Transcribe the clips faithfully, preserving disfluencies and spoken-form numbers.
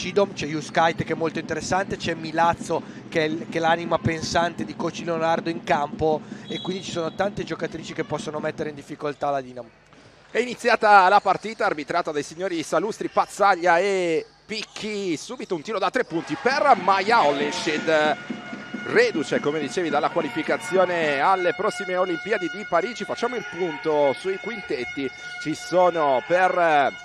Cidom, c'è Juskite che è molto interessante, c'è Milazzo che è, che è l'anima pensante di coach Leonardo in campo, e quindi ci sono tante giocatrici che possono mettere in difficoltà la Dinamo. È iniziata la partita arbitrata dai signori Salustri, Pazzaglia e Picchi. Subito un tiro da tre punti per Maja Hollenschid, reduce come dicevi dalla qualificazione alle prossime Olimpiadi di Parigi. Facciamo il punto sui quintetti. Ci sono per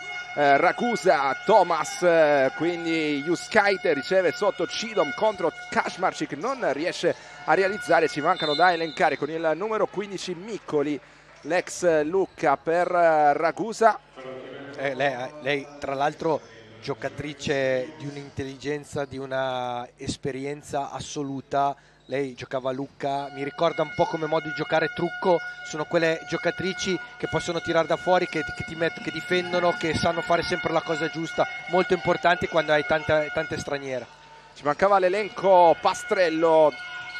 eh, Ragusa Thomas, eh, quindi Juskite riceve sotto Cidom contro Kaczmarczyk, non riesce a realizzare. Ci mancano da elencare con il numero quindici Miccoli, l'ex Lucca per Ragusa. Eh, lei, lei tra l'altro giocatrice di un'intelligenza, di una esperienza assoluta. Lei giocava a Lucca, mi ricorda un po' come modo di giocare Trucco. Sono quelle giocatrici che possono tirare da fuori, che, che ti mettono, che difendono, che sanno fare sempre la cosa giusta, molto importanti quando hai tante, tante straniere. Ci mancava l'elenco Pastrello,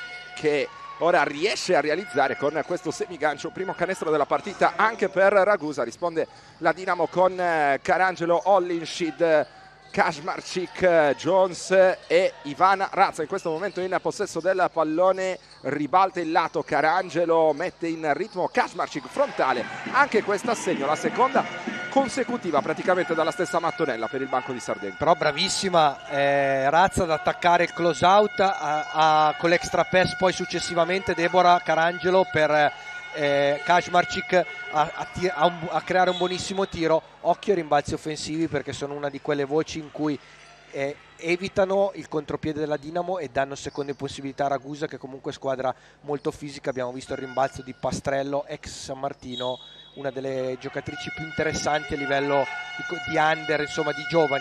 che ora riesce a realizzare con questo semigancio primo canestro della partita anche per Ragusa. Risponde la Dinamo con Carangelo, Hollenschid, Kaczmarczyk, Jones e Ivana Razza. In questo momento in possesso del pallone, ribalta il lato, Carangelo mette in ritmo Kaczmarczyk, frontale anche questo assegno, la seconda consecutiva praticamente dalla stessa mattonella per il banco di Sardegna. Però bravissima eh, Razza ad attaccare il close out a, a, con l'extra pass, poi successivamente Deborah Carangelo per eh, Kaczmarczyk a, a, a, un, a creare un buonissimo tiro. Occhio ai rimbalzi offensivi, perché sono una di quelle voci in cui eh, evitano il contropiede della Dinamo e danno seconde possibilità a Ragusa, che comunque è squadra molto fisica. Abbiamo visto il rimbalzo di Pastrello, ex San Martino, una delle giocatrici più interessanti a livello di, di under, insomma di giovani.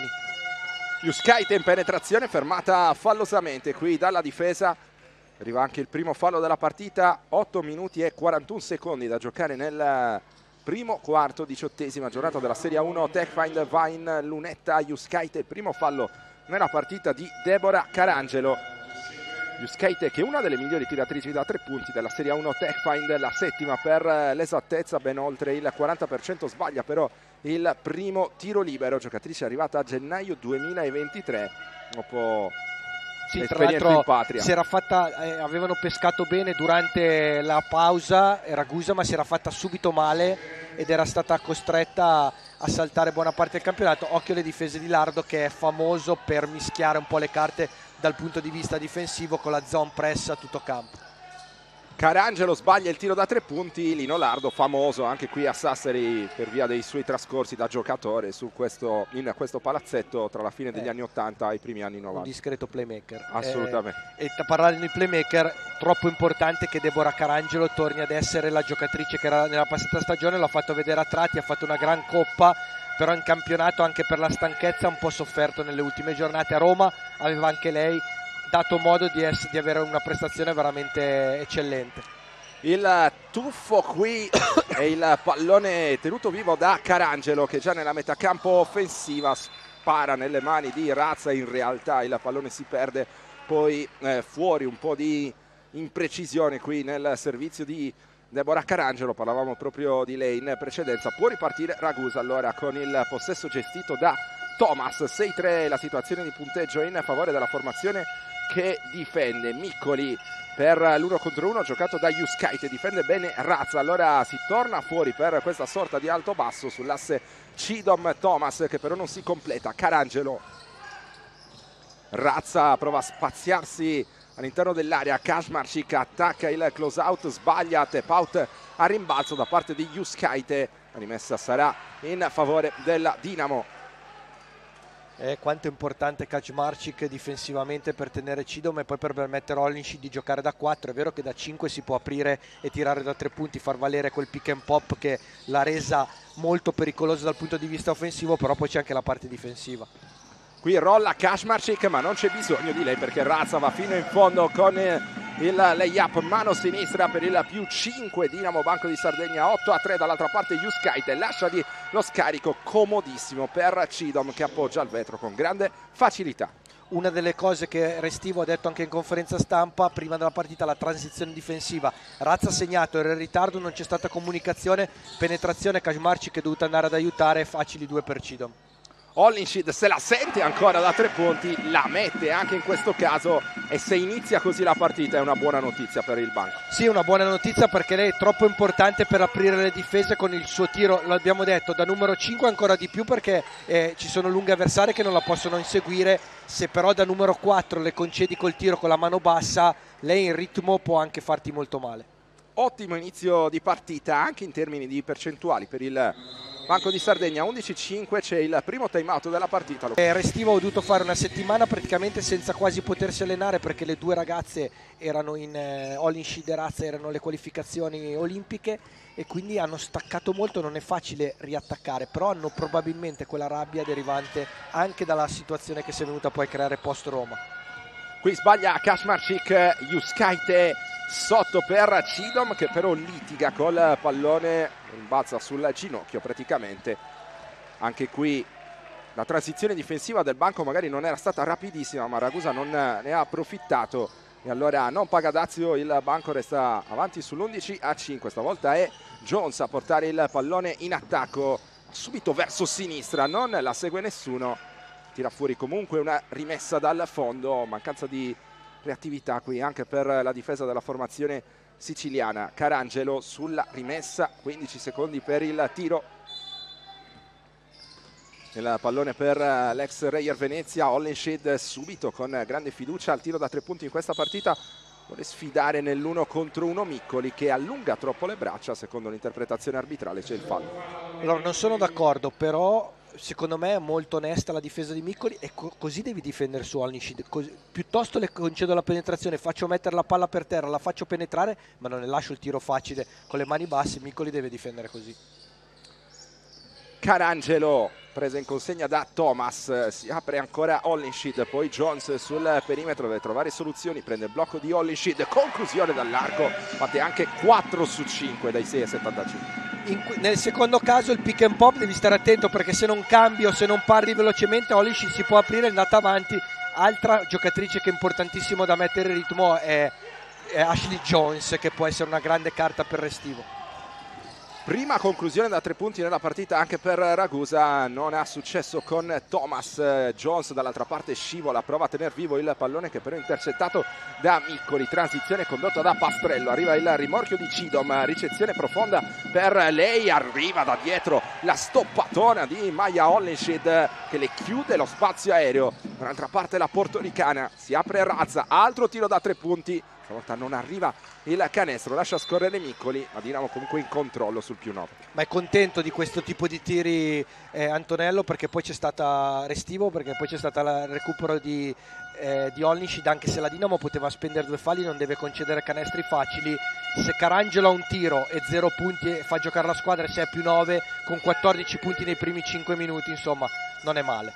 Juskite in penetrazione, fermata fallosamente qui dalla difesa. Arriva anche il primo fallo della partita. Otto minuti e quarantuno secondi da giocare nel primo quarto, diciottesima giornata della Serie uno. Techfind Vine Lunetta Juskite, il primo fallo nella partita di Deborah Carangelo. Juskite, che è una delle migliori tiratrici da tre punti della Serie uno Techfind, la settima per l'esattezza, ben oltre il quaranta per cento. Sbaglia però il primo tiro libero, giocatrice arrivata a gennaio duemilaventitré, dopo sì, l'esperienza in patria. Si era fatta, eh, avevano pescato bene durante la pausa Ragusa, ma si era fatta subito male ed era stata costretta a saltare buona parte del campionato. Occhio alle difese di Lardo, che è famoso per mischiare un po' le carte dal punto di vista difensivo con la zone press a tutto campo. Carangelo sbaglia il tiro da tre punti. Lino Lardo, famoso anche qui a Sassari per via dei suoi trascorsi da giocatore su questo, in questo palazzetto tra la fine degli eh, anni ottanta e i primi anni novanta. Un discreto playmaker. Assolutamente. Eh, e da parlare di playmaker, troppo importante che Deborah Carangelo torni ad essere la giocatrice che era nella passata stagione. L'ha fatto vedere a tratti, ha fatto una gran coppa, però in campionato anche per la stanchezza ha un po' sofferto nelle ultime giornate. A Roma aveva anche lei dato modo di, essere, di avere una prestazione veramente eccellente. Il tuffo qui e il pallone tenuto vivo da Carangelo, che già nella metà campo offensiva spara nelle mani di Razza. In realtà il pallone si perde poi eh, fuori, un po' di imprecisione qui nel servizio di Deborah Carangelo. Parlavamo proprio di lei in precedenza. Può ripartire Ragusa allora con il possesso gestito da Thomas. sei tre la situazione di punteggio in favore della formazione che difende. Miccoli per l'uno contro uno giocato da Juskite, difende bene Razza. Allora si torna fuori per questa sorta di alto basso sull'asse Cidom Thomas, che però non si completa. Carangelo, Razza prova a spaziarsi all'interno dell'area. Kaczmarczyk attacca il close out, sbaglia, tap out a rimbalzo da parte di Juskite. La rimessa sarà in favore della Dinamo. Eh, quanto è importante Kaczmarczyk difensivamente per tenere Cidom e poi per permettere a Hollenschid di giocare da quattro. È vero che da cinque si può aprire e tirare da tre punti, far valere quel pick and pop che l'ha resa molto pericolosa dal punto di vista offensivo, però poi c'è anche la parte difensiva. Qui rolla Kaczmarczyk, ma non c'è bisogno di lei perché Razza va fino in fondo con il layup, mano sinistra per il più cinque. Dinamo Banco di Sardegna otto a tre. Dall'altra parte Juskite lascia di lo scarico comodissimo per Cidom, che appoggia al vetro con grande facilità. Una delle cose che Restivo ha detto anche in conferenza stampa prima della partita, la transizione difensiva. Razza ha segnato, era in ritardo, non c'è stata comunicazione, penetrazione, Kaczmarczyk è dovuta andare ad aiutare, facili due per Cidom. Hollinshid se la sente ancora da tre punti, la mette anche in questo caso, e se inizia così la partita è una buona notizia per il banco. Sì, una buona notizia perché lei è troppo importante per aprire le difese con il suo tiro, lo abbiamo detto, da numero cinque ancora di più perché eh, ci sono lunghe avversarie che non la possono inseguire. Se però da numero quattro le concedi col tiro con la mano bassa, lei in ritmo può anche farti molto male. Ottimo inizio di partita anche in termini di percentuali per il Banco di Sardegna. Undici cinque, c'è il primo time out della partita. Eh, Restivo ha dovuto fare una settimana praticamente senza quasi potersi allenare perché le due ragazze erano in eh, Hollinshid e Razza, erano le qualificazioni olimpiche e quindi hanno staccato molto. Non è facile riattaccare, però hanno probabilmente quella rabbia derivante anche dalla situazione che si è venuta poi a creare post Roma. Qui sbaglia Kaczmarczyk, Juskaite sotto per Cidom che però litiga col pallone, rimbalza sul ginocchio praticamente. Anche qui la transizione difensiva del banco magari non era stata rapidissima, ma Ragusa non ne ha approfittato e allora non paga dazio. Il banco resta avanti sull'undici a cinque. Stavolta è Jones a portare il pallone in attacco subito verso sinistra, non la segue nessuno, tira fuori comunque una rimessa dal fondo. Mancanza di reattività qui anche per la difesa della formazione siciliana. Carangelo sulla rimessa, quindici secondi per il tiro. Il pallone per l'ex Reyer Venezia. Hollinshid subito con grande fiducia al tiro da tre punti in questa partita. Vuole sfidare nell'uno contro uno Miccoli che allunga troppo le braccia. Secondo l'interpretazione arbitrale c'è il fallo. Allora non sono d'accordo, però secondo me è molto onesta la difesa di Miccoli e co così devi difendere su Hollinshid. Piuttosto le concedo la penetrazione, faccio mettere la palla per terra, la faccio penetrare, ma non ne lascio il tiro facile con le mani basse. Miccoli deve difendere così. Carangelo presa in consegna da Thomas, si apre ancora Hollinshid, poi Jones sul perimetro, deve trovare soluzioni, prende il blocco di Hollinshid, conclusione dall'arco, fatte anche quattro su cinque dai sei a settantacinque. In, nel secondo caso il pick and pop devi stare attento perché se non cambi o se non parli velocemente Hollinshid si può aprire e è andata avanti. Altra giocatrice che è importantissimo da mettere in ritmo è, è Ashley Jones, che può essere una grande carta per Restivo. Prima conclusione da tre punti nella partita anche per Ragusa, non ha successo con Thomas. Jones dall'altra parte scivola, prova a tenere vivo il pallone che però è intercettato da Miccoli. Transizione condotta da Pastrello, arriva il rimorchio di Cidom, ricezione profonda per lei, arriva da dietro la stoppatona di Maya Hollinshid che le chiude lo spazio aereo. Dall'altra parte la portoricana, si apre Razza, altro tiro da tre punti. Stavolta non arriva il canestro, lascia scorrere Miccoli, ma Dinamo comunque in controllo sul più nove. Ma è contento di questo tipo di tiri eh, Antonello, perché poi c'è stata Restivo, perché poi c'è stato il recupero di, eh, di Hollinshid, anche se la Dinamo poteva spendere due falli, non deve concedere canestri facili. Se Carangelo ha un tiro e zero punti e fa giocare la squadra e sei a più nove con quattordici punti nei primi cinque minuti, insomma non è male.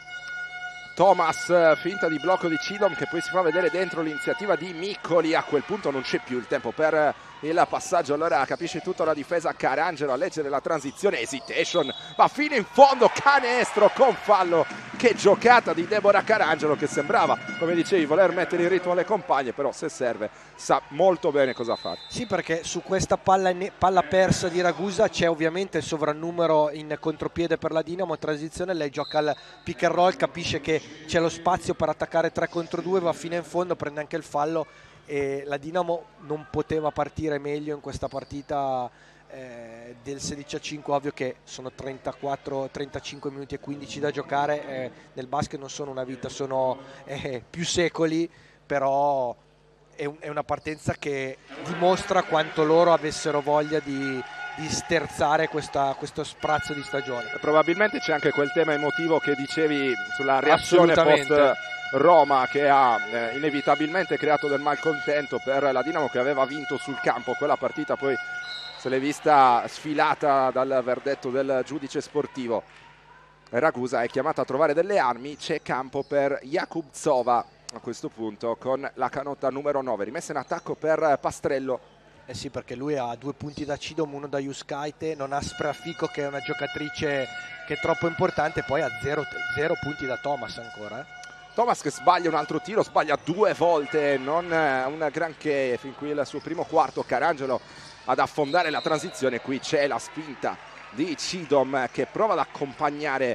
Thomas, finta di blocco di Cidom che poi si fa vedere dentro l'iniziativa di Miccoli. A quel punto non c'è più il tempo per il passaggio, allora capisce tutta la difesa Carangelo a leggere la transizione, hesitation, va fino in fondo, canestro con fallo. Che giocata di Deborah Carangelo che sembrava, come dicevi, voler mettere in ritmo le compagne, però se serve sa molto bene cosa fare. Sì, perché su questa palla, palla persa di Ragusa c'è ovviamente il sovrannumero in contropiede per la Dinamo, transizione, lei gioca al pick and roll, capisce che c'è lo spazio per attaccare tre contro due, va fino in fondo, prende anche il fallo e la Dinamo non poteva partire meglio in questa partita eh, del sedici a cinque. Ovvio che sono trentaquattro, trentacinque minuti e quindici da giocare, eh, nel basket non sono una vita, sono eh, più secoli, però è, un, è una partenza che dimostra quanto loro avessero voglia di, di sterzare questa, questo sprazzo di stagione. Probabilmente c'è anche quel tema emotivo che dicevi sulla reazione post Roma che ha eh, inevitabilmente creato del malcontento per la Dinamo, che aveva vinto sul campo quella partita, poi se l'è vista sfilata dal verdetto del giudice sportivo. Ragusa è chiamata a trovare delle armi, c'è campo per Jakubcova a questo punto con la canotta numero nove, rimessa in attacco per Pastrello. Eh sì, perché lui ha due punti da Cidom, uno da Juskaite, non ha Spreafico che è una giocatrice che è troppo importante, poi ha zero, zero punti da Thomas ancora. Eh. Thomas che sbaglia un altro tiro, sbaglia due volte, non un granché fin qui il suo primo quarto. Carangelo ad affondare la transizione, qui c'è la spinta di Cidom che prova ad accompagnare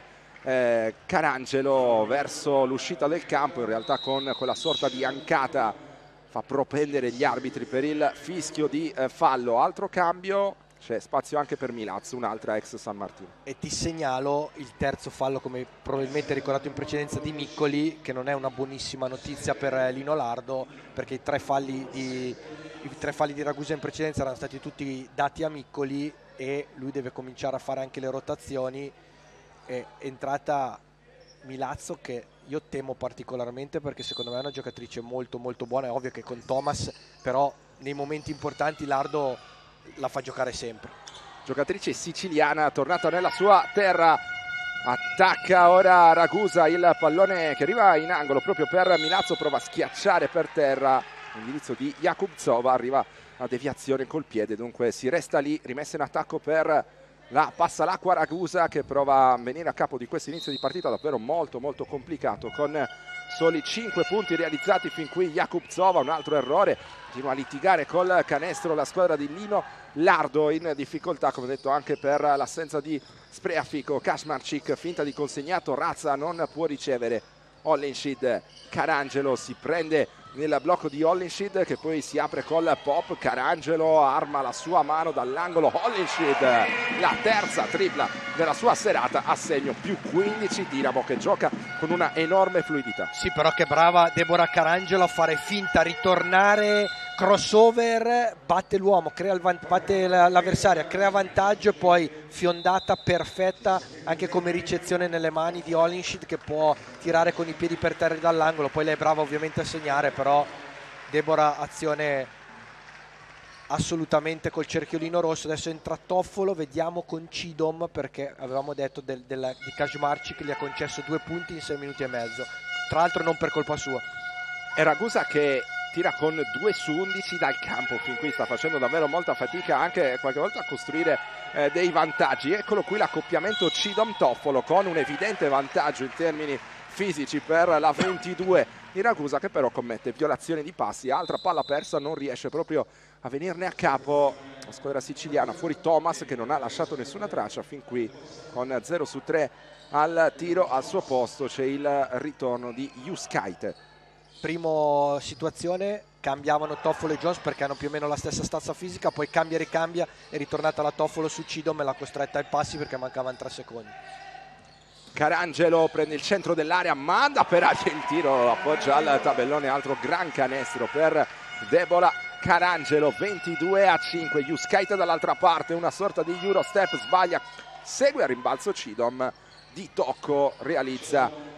eh, Carangelo verso l'uscita del campo, in realtà con quella sorta di ancata fa propendere gli arbitri per il fischio di eh, fallo. Altro cambio, c'è spazio anche per Milazzo, un'altra ex San Martino. E ti segnalo il terzo fallo, come probabilmente ricordato in precedenza, di Miccoli, che non è una buonissima notizia per Lino Lardo, perché i tre falli di, i tre falli di Ragusa in precedenza erano stati tutti dati a Miccoli e lui deve cominciare a fare anche le rotazioni. È entrata Milazzo, che io temo particolarmente perché secondo me è una giocatrice molto molto buona. È ovvio che con Thomas, però nei momenti importanti Lardo la fa giocare sempre. Giocatrice siciliana tornata nella sua terra, attacca ora Ragusa, il pallone che arriva in angolo proprio per Milazzo, prova a schiacciare per terra l'indirizzo di Jakubtsova, arriva a deviazione col piede, dunque si resta lì, rimessa in attacco per la Passalacqua Ragusa, che prova a venire a capo di questo inizio di partita davvero molto molto complicato, con soli cinque punti realizzati fin qui. Jakubtsova, un altro errore, continua a litigare col canestro la squadra di Lino Lardo, in difficoltà come detto anche per l'assenza di Spreafico. Kaczmarczyk, finta di consegnato, Razza non può ricevere. Hollenschid, Carangelo si prende nel blocco di Hollenschid, che poi si apre col pop. Carangelo arma la sua mano dall'angolo. Hollenschid, la terza tripla della sua serata, a segno più quindici. Dinamo che gioca con una enorme fluidità. Sì, però che brava Deborah Carangelo a fare finta, ritornare, crossover, batte l'uomo, crea il van- batte l'avversaria, crea vantaggio e poi fiondata perfetta anche come ricezione nelle mani di Hollenschid, che può tirare con i piedi per terra dall'angolo. Poi lei è brava ovviamente a segnare, però Deborah azione assolutamente col cerchiolino rosso. Adesso entra Toffolo, vediamo con Cidom, perché avevamo detto del, del, di Kaczmarczyk che gli ha concesso due punti in sei minuti e mezzo, tra l'altro non per colpa sua. E Ragusa che tira con due su undici dal campo, fin qui sta facendo davvero molta fatica anche qualche volta a costruire eh, dei vantaggi. Eccolo qui l'accoppiamento Cidom-Toffolo, con un evidente vantaggio in termini fisici per la ventidue di Ragusa, che però commette violazione di passi. Altra palla persa, non riesce proprio a venirne a capo la squadra siciliana. Fuori Thomas, che non ha lasciato nessuna traccia fin qui, con zero su tre al tiro. Al suo posto c'è il ritorno di Juskite. Primo situazione, cambiavano Toffolo e Jones perché hanno più o meno la stessa stazza fisica, poi cambia e ricambia, è ritornata la Toffolo su Cidom e l'ha costretta ai passi perché mancavano tre secondi. Carangelo prende il centro dell'area, manda per aria il tiro, appoggia al tabellone. Altro gran canestro per Deborah Carangelo. Ventidue a cinque. Juskite dall'altra parte, una sorta di Eurostep, sbaglia, segue a rimbalzo Cidom, di tocco realizza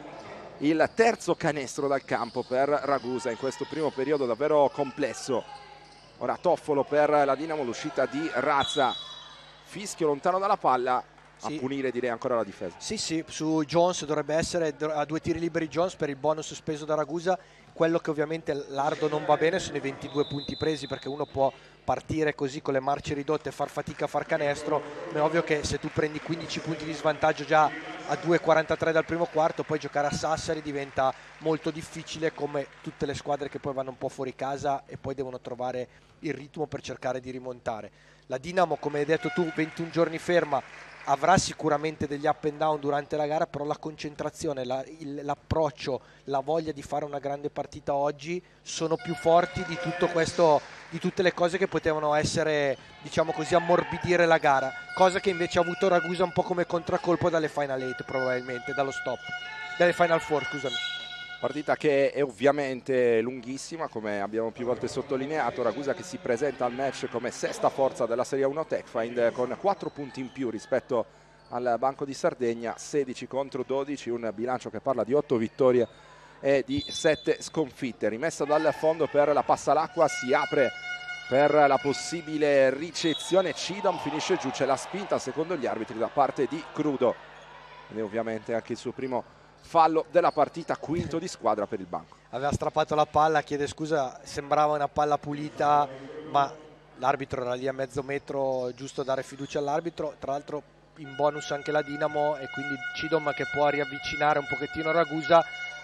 il terzo canestro dal campo per Ragusa in questo primo periodo davvero complesso. Ora Toffolo per la Dinamo, l'uscita di Razza, fischio lontano dalla palla, sì. A punire direi ancora la difesa. Sì sì, su Jones dovrebbe essere a due tiri liberi Jones per il bonus speso da Ragusa. Quello che ovviamente Lardo non va bene sono i ventidue punti presi, perché uno può partire così con le marce ridotte e far fatica a far canestro, ma è ovvio che se tu prendi quindici punti di svantaggio già a due e quarantatré dal primo quarto, poi giocare a Sassari diventa molto difficile, come tutte le squadre che poi vanno un po' fuori casa e poi devono trovare il ritmo per cercare di rimontare. La Dinamo, come hai detto tu, ventuno giorni ferma, avrà sicuramente degli up and down durante la gara, però la concentrazione, la, il, l'approccio, la voglia di fare una grande partita oggi sono più forti di tutto questo, di tutte le cose che potevano essere, diciamo così, ammorbidire la gara, cosa che invece ha avuto Ragusa un po' come contraccolpo dalle Final eight, probabilmente, dallo stop, dalle Final four, scusami. Partita che è ovviamente lunghissima, come abbiamo più volte sottolineato. Ragusa che si presenta al match come sesta forza della Serie uno Techfind, con quattro punti in più rispetto al Banco di Sardegna, sedici contro dodici, un bilancio che parla di otto vittorie e di sette sconfitte. Rimessa dal fondo per la Passalacqua, si apre per la possibile ricezione. Cidom finisce giù, c'è la spinta secondo gli arbitri da parte di Crudo, ed è ovviamente anche il suo primo fallo della partita, quinto di squadra per il banco. Aveva strappato la palla, chiede scusa, sembrava una palla pulita, ma l'arbitro era lì a mezzo metro, giusto dare fiducia all'arbitro. Tra l'altro in bonus anche la Dinamo, e quindi Cidom che può riavvicinare un pochettino Ragusa.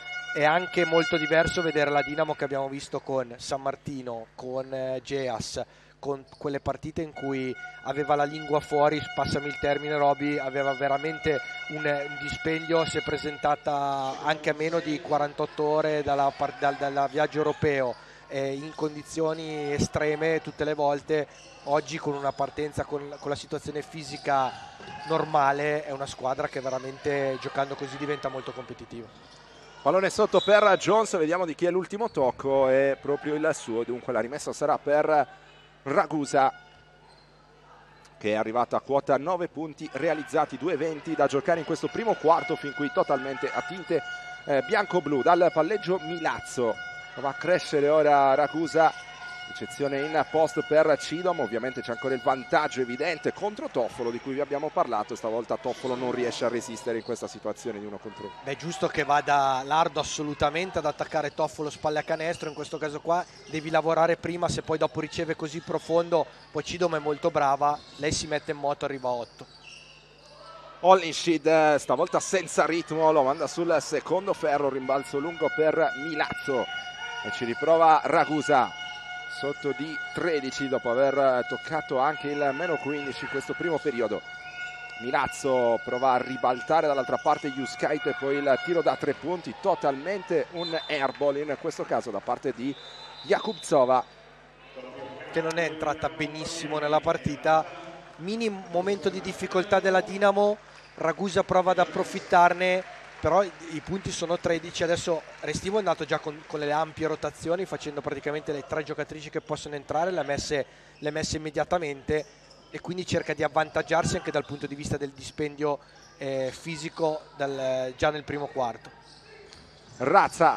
È anche molto diverso vedere la Dinamo che abbiamo visto con San Martino, con eh, Geas, con quelle partite in cui aveva la lingua fuori, passami il termine Roby, aveva veramente un, un dispendio, si è presentata anche a meno di quarantotto ore dalla, dal, dal viaggio europeo, eh, in condizioni estreme tutte le volte. Oggi con una partenza con, con la situazione fisica normale è una squadra che veramente giocando così diventa molto competitiva. Pallone sotto per Jones, vediamo di chi è l'ultimo tocco, è proprio il suo, dunque la rimessa sarà per Ragusa, che è arrivata a quota nove punti realizzati, due venti da giocare in questo primo quarto, fin qui totalmente a tinte eh, bianco-blu. Dal palleggio Milazzo va a crescere ora Ragusa, ricezione in post per Cidom, ovviamente c'è ancora il vantaggio evidente contro Toffolo di cui vi abbiamo parlato, stavolta Toffolo non riesce a resistere in questa situazione di uno contro uno. Beh, giusto che vada Lardo assolutamente ad attaccare Toffolo spalle a canestro, in questo caso qua devi lavorare prima, se poi dopo riceve così profondo, poi Cidom è molto brava, lei si mette in moto, arriva a otto. Hollinshid stavolta senza ritmo, lo manda sul secondo ferro, rimbalzo lungo per Milazzo e ci riprova Ragusa. Sotto di tredici dopo aver toccato anche il meno quindici in questo primo periodo. Milazzo prova a ribaltare dall'altra parte Juskite e poi il tiro da tre punti, totalmente un airball in questo caso da parte di Jakubtsova, che non è entrata benissimo nella partita. Mini momento di difficoltà della Dinamo, Ragusa prova ad approfittarne, però i punti sono tredici. Adesso Restivo è andato già con, con le ampie rotazioni, facendo praticamente le tre giocatrici che possono entrare, le ha messe, le ha messe immediatamente, e quindi cerca di avvantaggiarsi anche dal punto di vista del dispendio eh, fisico dal, già nel primo quarto. Razza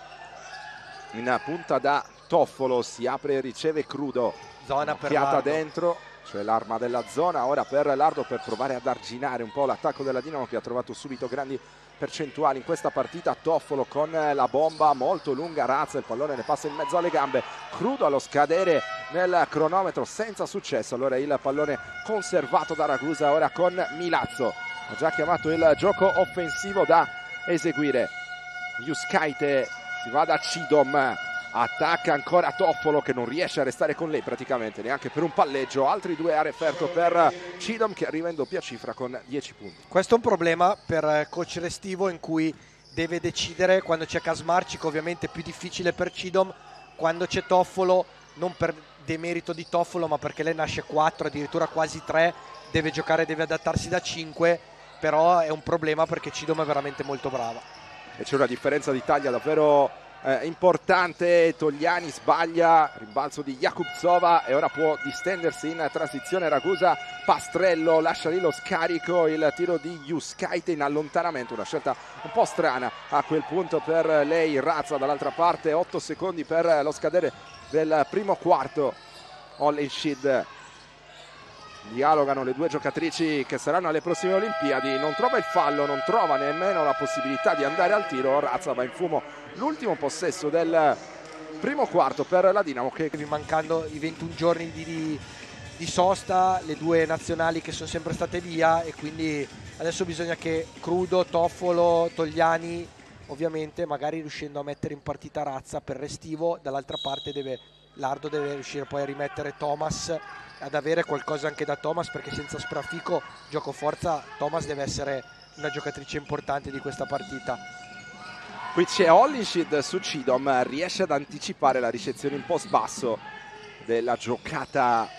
in punta da Toffolo, si apre e riceve Crudo, Zona per occhiata dentro, cioè l'arma della zona ora per Lardo per provare ad arginare un po' l'attacco della Dinamo, che ha trovato subito grandi percentuali in questa partita. Toffolo con la bomba molto lunga, Razza, il pallone ne passa in mezzo alle gambe, Crudo allo scadere nel cronometro senza successo, allora il pallone conservato da Ragusa ora con Milazzo, ha già chiamato il gioco offensivo da eseguire. Juskite si va da Cidom, attacca ancora Toffolo che non riesce a restare con lei praticamente neanche per un palleggio, altri due a referto per Cidom che arriva in doppia cifra con dieci punti. Questo è un problema per coach Restivo, in cui deve decidere quando c'è Kaczmarczyk, ovviamente è più difficile per Cidom, quando c'è Toffolo, non per demerito di Toffolo ma perché lei nasce quattro, addirittura quasi tre, deve giocare, deve adattarsi da cinque, però è un problema perché Cidom è veramente molto brava e c'è una differenza di taglia davvero Eh, importante. Togliani sbaglia, rimbalzo di Jakubtsova e ora può distendersi in transizione Ragusa. Pastrello lascia lì lo scarico, il tiro di Juskite in allontanamento, una scelta un po' strana a quel punto per lei. Razza dall'altra parte, otto secondi per lo scadere del primo quarto. Hollinshid, dialogano le due giocatrici che saranno alle prossime Olimpiadi, non trova il fallo, non trova nemmeno la possibilità di andare al tiro. Razza va in fumo l'ultimo possesso del primo quarto per la Dinamo, che mancando i ventuno giorni di, di, di sosta, le due nazionali che sono sempre state via, e quindi adesso bisogna che Crudo, Toffolo, Togliani, ovviamente magari riuscendo a mettere in partita Razza per Restivo, dall'altra parte deve, Lardo deve riuscire poi a rimettere Thomas, ad avere qualcosa anche da Thomas, perché senza Sprafico gioco forza Thomas deve essere una giocatrice importante di questa partita. Qui c'è Hollinshid su Cidom, riesce ad anticipare la ricezione in post basso della giocata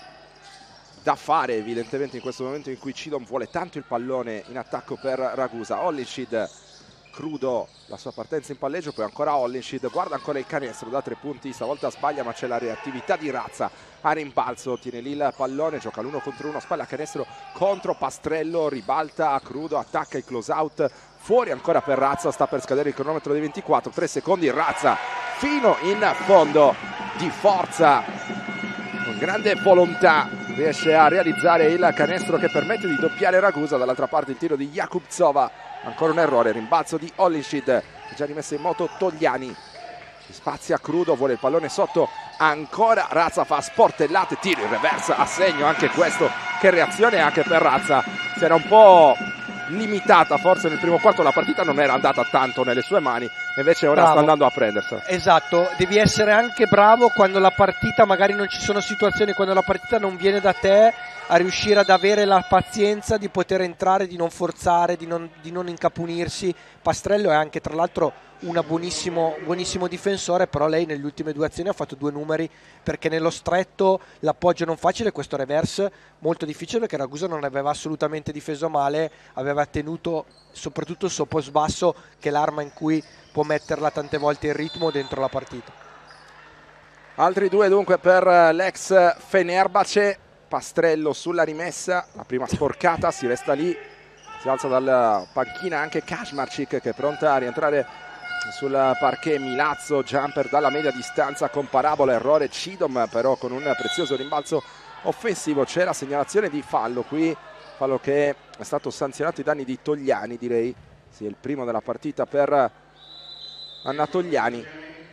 da fare evidentemente in questo momento in cui Cidom vuole tanto il pallone in attacco per Ragusa. Hollinshid, Crudo, la sua partenza in palleggio, poi ancora Hollinshid, guarda ancora il canestro da tre punti, stavolta sbaglia ma c'è la reattività di Razza a rimbalzo, tiene lì il pallone, gioca l'uno contro uno, spalla a canestro contro Pastrello, ribalta a Crudo, attacca il close out, fuori ancora per Razza, sta per scadere il cronometro dei ventiquattro, tre secondi, Razza fino in fondo di forza, con grande volontà riesce a realizzare il canestro che permette di doppiare Ragusa. Dall'altra parte il tiro di Jakubtsova, ancora un errore, rimbalzo di Hollinshid, già rimessa in moto Togliani, spazia Crudo, vuole il pallone sotto, ancora Razza fa sportellate, tiro in reversa a segno anche questo, che reazione anche per Razza, si era un po' limitata forse nel primo quarto, la partita non era andata tanto nelle sue mani, invece ora Bravo. sta andando a prendersela. Esatto, devi essere anche bravo quando la partita, magari non ci sono situazioni, quando la partita non viene da te, a riuscire ad avere la pazienza di poter entrare, di non forzare, di non, di non incapunirsi. Pastrello è anche tra l'altro un buonissimo, buonissimo difensore, però lei nelle ultime due azioni ha fatto due numeri, perché nello stretto l'appoggio non facile, questo reverse molto difficile, perché Ragusa non aveva assolutamente difeso male, aveva tenuto soprattutto il suo post basso, che è l'arma in cui può metterla tante volte in ritmo dentro la partita. Altri due dunque per l'ex Fenerbahce. Pastrello sulla rimessa, la prima sporcata, si resta lì, si alza dalla panchina anche Kaczmarczyk, che è pronta a rientrare sul parquet. Milazzo, jumper dalla media distanza con parabola, errore Cidom però con un prezioso rimbalzo offensivo. C'è la segnalazione di fallo qui, fallo che è stato sanzionato ai danni di Togliani, direi, sì, è il primo della partita per Anna Togliani.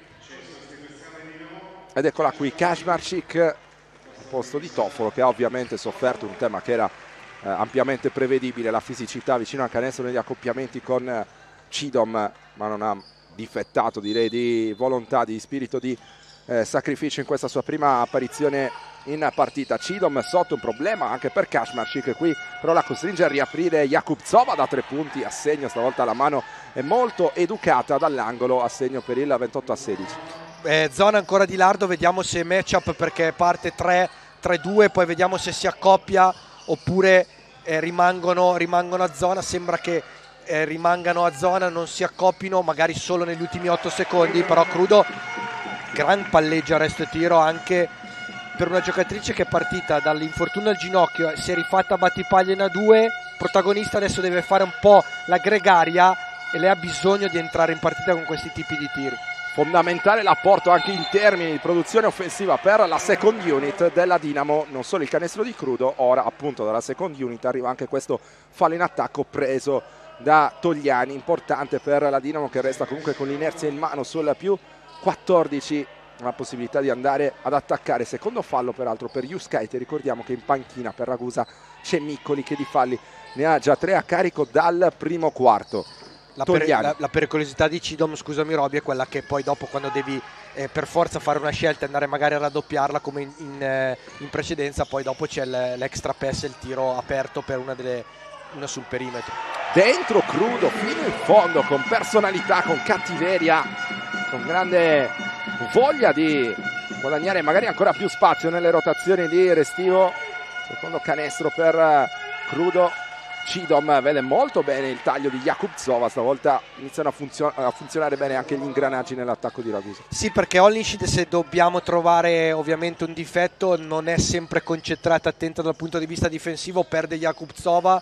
Ed eccola qui Kaczmarczyk posto di Toffolo, che ha ovviamente sofferto un tema che era eh, ampiamente prevedibile, la fisicità vicino al canestro negli accoppiamenti con eh, Cidom, ma non ha difettato, direi, di volontà, di spirito di eh, sacrificio in questa sua prima apparizione in partita. Cidom sotto, un problema anche per Kaczmarczyk, qui però la costringe a riaprire Jakubcova da tre punti a segno, stavolta la mano è molto educata dall'angolo, a segno per il ventotto a sedici. Eh, zona ancora di Lardo, vediamo se matchup, perché parte tre tre due, poi vediamo se si accoppia oppure eh, rimangono, rimangono a zona. Sembra che eh, rimangano a zona, non si accoppino, magari solo negli ultimi otto secondi, però Crudo, gran palleggio, arresto e tiro anche per una giocatrice che è partita dall'infortunio al ginocchio, si è rifatta a battipaglia in A due, protagonista, adesso deve fare un po' la gregaria e lei ha bisogno di entrare in partita con questi tipi di tiri. Fondamentale l'apporto anche in termini di produzione offensiva per la second unit della Dinamo, non solo il canestro di Crudo, ora appunto dalla second unit arriva anche questo fallo in attacco preso da Togliani, importante per la Dinamo, che resta comunque con l'inerzia in mano sul più quattordici, la possibilità di andare ad attaccare. Secondo fallo peraltro per Juskajte, ricordiamo che in panchina per Ragusa c'è Miccoli, che di falli ne ha già tre a carico dal primo quarto. La, per, la, la pericolosità di Cidom, scusami Roby, è quella che poi dopo, quando devi eh, per forza fare una scelta e andare magari a raddoppiarla come in, in, eh, in precedenza, poi dopo c'è l'extra pass e il tiro aperto per una, delle, una sul perimetro. Dentro Crudo fino in fondo, con personalità, con cattiveria, con grande voglia di guadagnare magari ancora più spazio nelle rotazioni di Restivo. Secondo canestro per Crudo. Cidom vede molto bene il taglio di Jakubcova, stavolta iniziano a, funzio a funzionare bene anche gli ingranaggi nell'attacco di Ragusa. Sì, perché Holnischid, se dobbiamo trovare ovviamente un difetto, non è sempre concentrata, attenta dal punto di vista difensivo, perde Jakubcova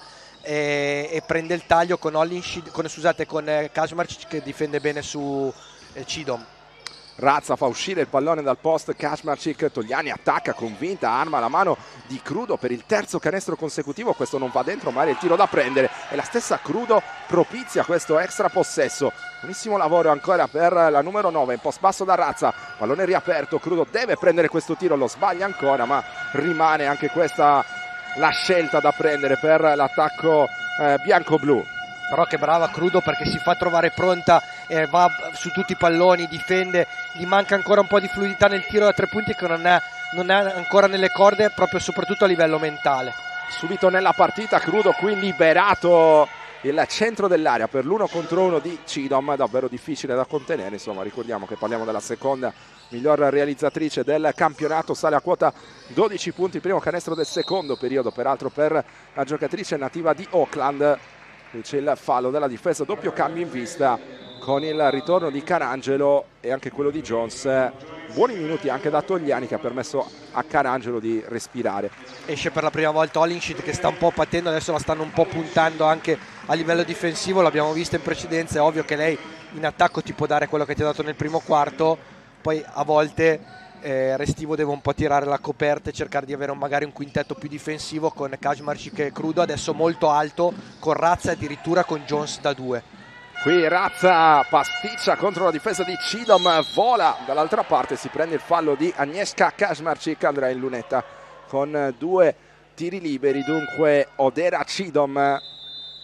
e, e prende il taglio con Holnischid, con, scusate, con eh, Kaczmarczyk, che difende bene su eh, Cidom. Razza fa uscire il pallone dal post, Kaczmarczyk, Togliani attacca convinta, arma la mano di Crudo per il terzo canestro consecutivo, questo non va dentro ma è il tiro da prendere e la stessa Crudo propizia questo extra possesso. Buonissimo lavoro ancora per la numero nove, in post basso da Razza, pallone riaperto, Crudo deve prendere questo tiro, lo sbaglia ancora, ma rimane anche questa la scelta da prendere per l'attacco eh, bianco-blu. Però che brava Crudo, perché si fa trovare pronta, eh, va su tutti i palloni, difende, gli manca ancora un po' di fluidità nel tiro da tre punti che non è, non è ancora nelle corde, proprio soprattutto a livello mentale. Subito nella partita Crudo qui liberato il centro dell'area per l'uno contro uno di Cidom, davvero difficile da contenere, insomma ricordiamo che parliamo della seconda miglior realizzatrice del campionato, sale a quota dodici punti, primo canestro del secondo periodo peraltro per la giocatrice nativa di Auckland. C'è il fallo della difesa, doppio cambio in vista con il ritorno di Carangelo e anche quello di Jones. Buoni minuti anche da Togliani, che ha permesso a Carangelo di respirare. Esce per la prima volta Holnischid, che sta un po' patendo, adesso la stanno un po' puntando anche a livello difensivo, l'abbiamo vista in precedenza, è ovvio che lei in attacco ti può dare quello che ti ha dato nel primo quarto, poi a volte Eh, Restivo deve un po' tirare la coperta e cercare di avere un, magari un quintetto più difensivo con Kaczmarczyk e Crudo, adesso molto alto, con Razza e addirittura con Jones da due. Qui Razza pasticcia contro la difesa di Cidom, vola dall'altra parte, si prende il fallo di Agnieszka Kaczmarczyk, andrà in lunetta con due tiri liberi, dunque Odera Cidom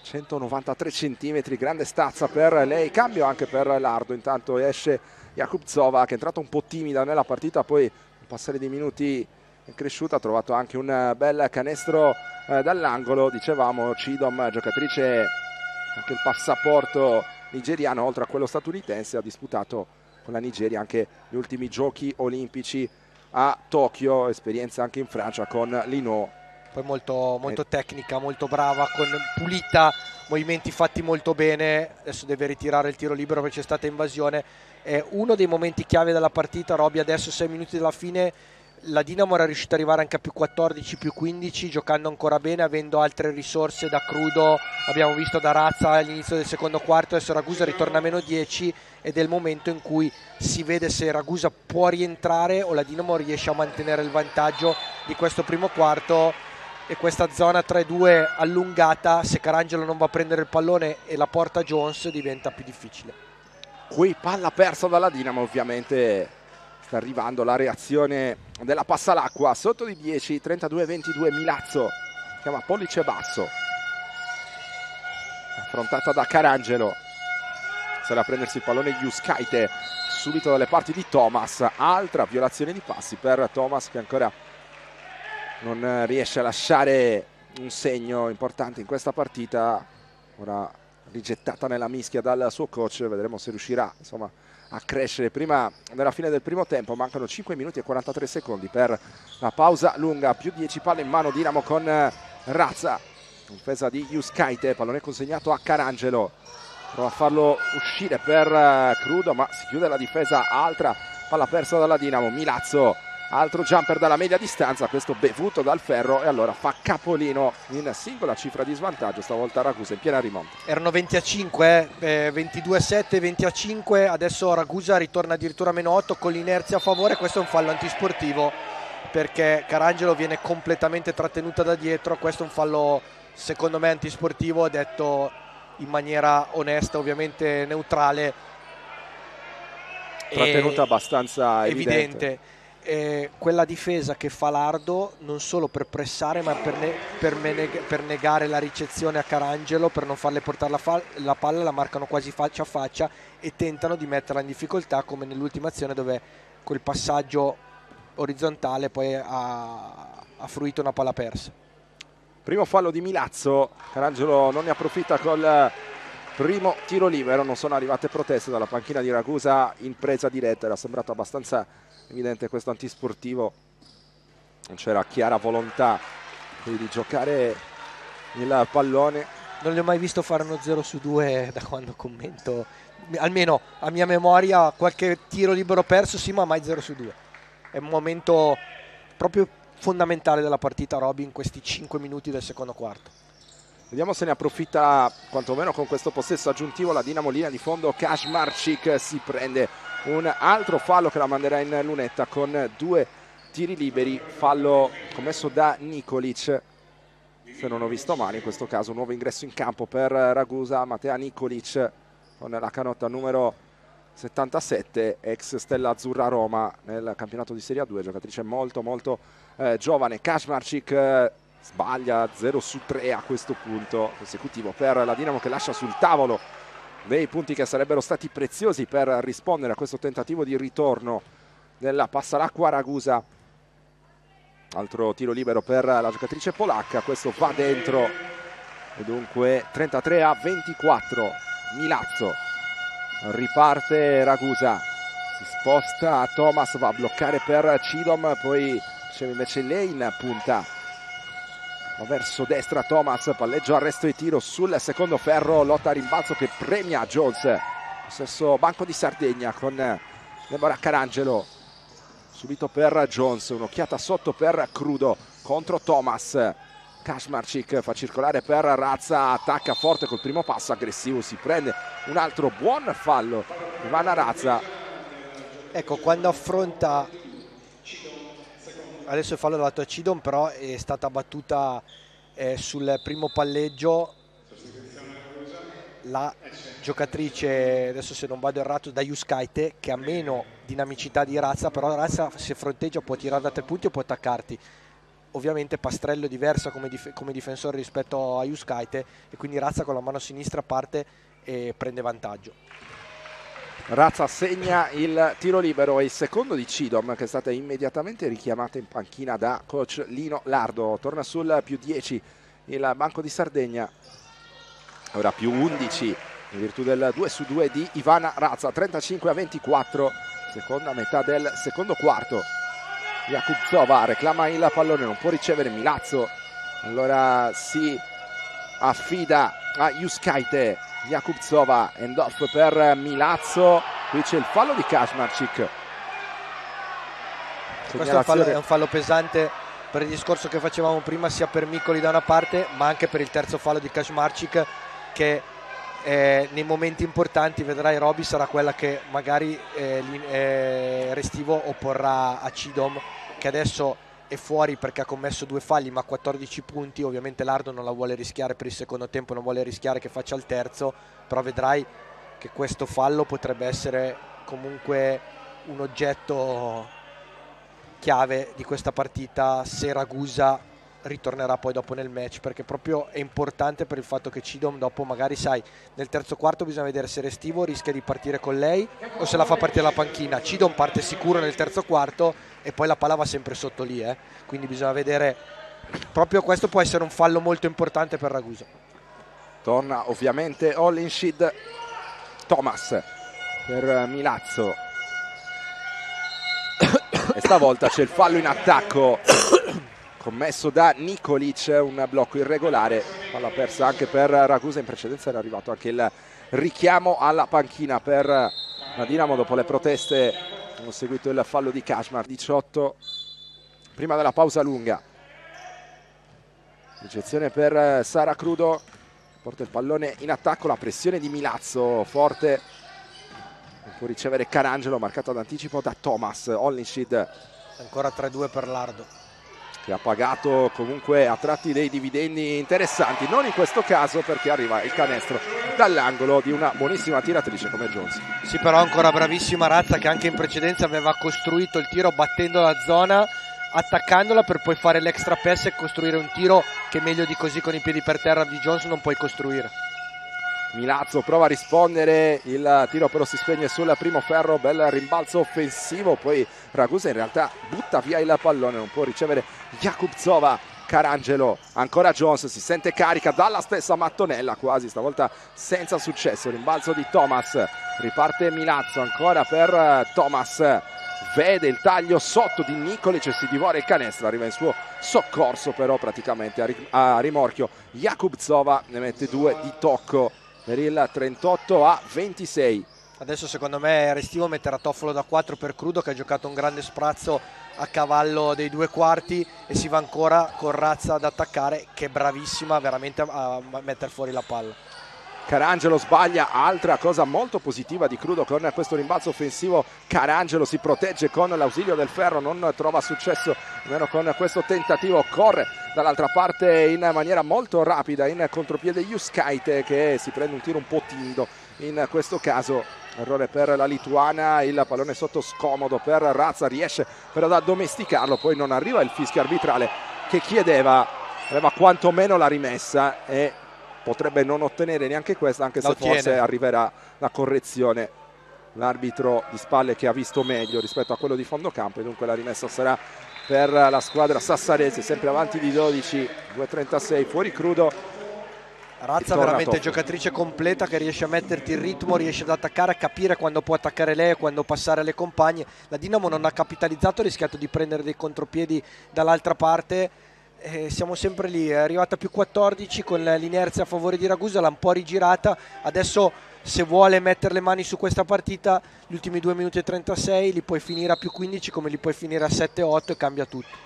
centonovantatré centimetri, grande stazza per lei, cambio anche per Lardo. Intanto esce Jakubtsova, che è entrata un po' timida nella partita, poi il passare dei minuti è cresciuta, ha trovato anche un bel canestro eh, dall'angolo. Dicevamo Cidom, giocatrice anche il passaporto nigeriano oltre a quello statunitense, ha disputato con la Nigeria anche gli ultimi giochi olimpici a Tokyo, esperienza anche in Francia con l'Ino. Poi molto, molto tecnica, molto brava, con pulita, movimenti fatti molto bene. Adesso deve ritirare il tiro libero perché c'è stata invasione. È uno dei momenti chiave della partita, Roby. Adesso sei minuti dalla fine, la Dinamo era riuscita ad arrivare anche a più quattordici, più quindici, giocando ancora bene, avendo altre risorse da Crudo. Abbiamo visto da Razza all'inizio del secondo quarto, adesso Ragusa ritorna a meno dieci ed è il momento in cui si vede se Ragusa può rientrare o la Dinamo riesce a mantenere il vantaggio di questo primo quarto. E questa zona tre due allungata, se Carangelo non va a prendere il pallone e la porta Jones, diventa più difficile. Qui palla persa dalla Dinamo, ovviamente sta arrivando la reazione della Passalacqua, sotto di dieci, trentadue ventidue. Milazzo chiama pollice basso, affrontata da Carangelo, sarà a prendersi il pallone Juskaite subito dalle parti di Thomas. Altra violazione di passi per Thomas, che ancora non riesce a lasciare un segno importante in questa partita. Ora rigettata nella mischia dal suo coach, vedremo se riuscirà insomma a crescere prima della fine del primo tempo. Mancano cinque minuti e quarantatré secondi per la pausa lunga, più dieci palle in mano Dinamo con Razza, difesa di Juskaite, pallone consegnato a Carangelo, prova a farlo uscire per Crudo ma si chiude la difesa. Altra palla persa dalla Dinamo. Milazzo, altro jumper dalla media distanza, questo bevuto dal ferro, e allora fa capolino in singola cifra di svantaggio, stavolta Ragusa in piena rimonta. Erano venti a cinque, eh, ventidue a sette, venti a cinque, adesso Ragusa ritorna addirittura a meno otto con l'inerzia a favore. Questo è un fallo antisportivo perché Carangelo viene completamente trattenuta da dietro. Questo è un fallo secondo me antisportivo, detto in maniera onesta, ovviamente neutrale. Trattenuta abbastanza evidente, evidente. Eh, quella difesa che fa Lardo non solo per pressare ma per, ne per, per negare la ricezione a Carangelo, per non farle portare la, la palla, la marcano quasi faccia a faccia e tentano di metterla in difficoltà, come nell'ultima azione dove quel passaggio orizzontale poi ha, ha fruito una palla persa. Primo fallo di Milazzo, Carangelo non ne approfitta col primo tiro libero. Non sono arrivate proteste dalla panchina di Ragusa in presa diretta, era sembrato abbastanza evidente questo antisportivo, non c'era chiara volontà di giocare il pallone. Non li ho mai visto fare uno zero su due da quando commento, almeno a mia memoria. Qualche tiro libero perso sì, ma mai zero su due. È un momento proprio fondamentale della partita, Roby, in questi cinque minuti del secondo quarto. Vediamo se ne approfitta quantomeno con questo possesso aggiuntivo la Dinamo. Linea di fondo, Kaczmarczyk si prende un altro fallo che la manderà in lunetta con due tiri liberi. Fallo commesso da Nikolic, se non ho visto male in questo caso. Nuovo ingresso in campo per Ragusa, Matea Nikolic con la canotta numero settantasette, ex Stella Azzurra Roma nel campionato di Serie A due, giocatrice molto molto eh, giovane. Kaczmarczyk eh, sbaglia, zero su tre a questo punto consecutivo per la Dinamo, che lascia sul tavolo dei punti che sarebbero stati preziosi per rispondere a questo tentativo di ritorno della Passalacqua Ragusa. Altro tiro libero per la giocatrice polacca, questo va dentro e dunque trentatré a ventiquattro. Milazzo, riparte Ragusa, si sposta a Thomas, va a bloccare per Cidom, poi c'è invece lei in punta, va verso destra Thomas, palleggio, arresto e tiro sul secondo ferro, lotta a rimbalzo che premia Jones, stesso banco di Sardegna con Deborah Carangelo, subito per Jones, un'occhiata sotto per Crudo contro Thomas. Kaczmarczyk fa circolare per Razza, attacca forte col primo passo aggressivo, si prende un altro buon fallo Ivana Razza. Ecco, quando affronta, adesso il fallo dato a Cidom, però è stata battuta eh, sul primo palleggio la giocatrice, adesso se non vado errato, da Juskaite, che ha meno dinamicità di Razza, però Razza se fronteggia può tirare da tre punti o può attaccarti. ovviamente Pastrello è diversa come, dif- come difensore rispetto a Juskaite, e quindi Razza con la mano sinistra parte e prende vantaggio. Razza segna il tiro libero, e il secondo di Cidom, che è stata immediatamente richiamata in panchina da coach Lino Lardo. Torna sul più dieci il Banco di Sardegna, ora più undici in virtù del due su due di Ivana Razza. Trentacinque a ventiquattro, seconda metà del secondo quarto. Jakubcova reclama il pallone, non può ricevere Milazzo, allora si affida a Juskaite. Jakubcova, end off per Milazzo, qui c'è il fallo di Kaczmarczyk. Questo è un, fallo, è un fallo pesante per il discorso che facevamo prima, sia per Micoli da una parte ma anche per il terzo fallo di Kaczmarczyk, che eh, nei momenti importanti, vedrai Roby, sarà quella che magari eh, eh, Restivo opporrà a Cidom, che adesso è fuori perché ha commesso due falli ma quattordici punti. Ovviamente Lardo non la vuole rischiare per il secondo tempo, non vuole rischiare che faccia il terzo, però vedrai che questo fallo potrebbe essere comunque un oggetto chiave di questa partita se Ragusa ritornerà poi dopo nel match, perché proprio è importante per il fatto che Cidom dopo, magari sai, nel terzo quarto bisogna vedere se Restivo rischia di partire con lei o se la fa partire la panchina. Cidom parte sicuro nel terzo quarto e poi la palla va sempre sotto lì, eh. Quindi bisogna vedere, proprio questo può essere un fallo molto importante per Ragusa. Torna ovviamente Hollinshid, Thomas per Milazzo, e stavolta c'è il fallo in attacco commesso da Nikolic, un blocco irregolare, palla persa anche per Ragusa. In precedenza era arrivato anche il richiamo alla panchina per la Dinamo dopo le proteste. Abbiamo seguito il fallo di Kaczmarczyk. diciotto prima della pausa lunga, ricezione per Sara Crudo, porta il pallone in attacco, la pressione di Milazzo forte, non può ricevere Carangelo, marcato d'anticipo da Thomas. Hollinshid, ancora tre due per Lardo, che ha pagato comunque a tratti dei dividendi interessanti, non in questo caso perché arriva il canestro dall'angolo di una buonissima tiratrice come Jones. Sì, però ancora bravissima Razza, che anche in precedenza aveva costruito il tiro battendo la zona, attaccandola per poi fare l'extra pass e costruire un tiro che meglio di così con i piedi per terra di Jones non puoi costruire. Milazzo prova a rispondere, il tiro però si spegne sul primo ferro, bel rimbalzo offensivo, poi Ragusa in realtà butta via il pallone, non può ricevere Jakubcova. Carangelo, ancora Jones, si sente carica dalla stessa mattonella, quasi stavolta senza successo. Rimbalzo di Thomas, riparte Milazzo, ancora per Thomas, vede il taglio sotto di Nikolic e si divora il canestro, arriva in suo soccorso però praticamente a, ri- a rimorchio Jakubcova, ne mette due di tocco per il trentotto a ventisei. Adesso secondo me Restivo metterà Toffolo da quattro per Crudo, che ha giocato un grande sprazzo a cavallo dei due quarti, e si va ancora con Razza ad attaccare, che è bravissima veramente a mettere fuori la palla. Carangelo sbaglia, altra cosa molto positiva di Crudo con questo rimbalzo offensivo. Carangelo si protegge con l'ausilio del ferro, non trova successo almeno con questo tentativo, corre dall'altra parte in maniera molto rapida in contropiede Juskaite, che si prende un tiro un po' timido in questo caso. Errore per la lituana, il pallone sotto scomodo per Razza, riesce però ad addomesticarlo, poi non arriva il fischio arbitrale che chiedeva, aveva quantomeno la rimessa e potrebbe non ottenere neanche questa, anche se forse arriverà la correzione. L'arbitro di spalle che ha visto meglio rispetto a quello di fondo campo, e dunque la rimessa sarà per la squadra sassarese, sempre avanti di dodici, due trentasei, fuori Crudo. Razza veramente giocatrice completa, che riesce a metterti il ritmo, riesce ad attaccare, a capire quando può attaccare lei e quando passare alle compagne. La Dinamo non ha capitalizzato, ha rischiato di prendere dei contropiedi dall'altra parte. Eh, siamo sempre lì, è arrivata più quattordici con l'inerzia a favore di Ragusa, l'ha un po' rigirata. Adesso se vuole mettere le mani su questa partita, gli ultimi due minuti e trentasei li puoi finire a più quindici come li puoi finire a sette otto, e cambia tutto.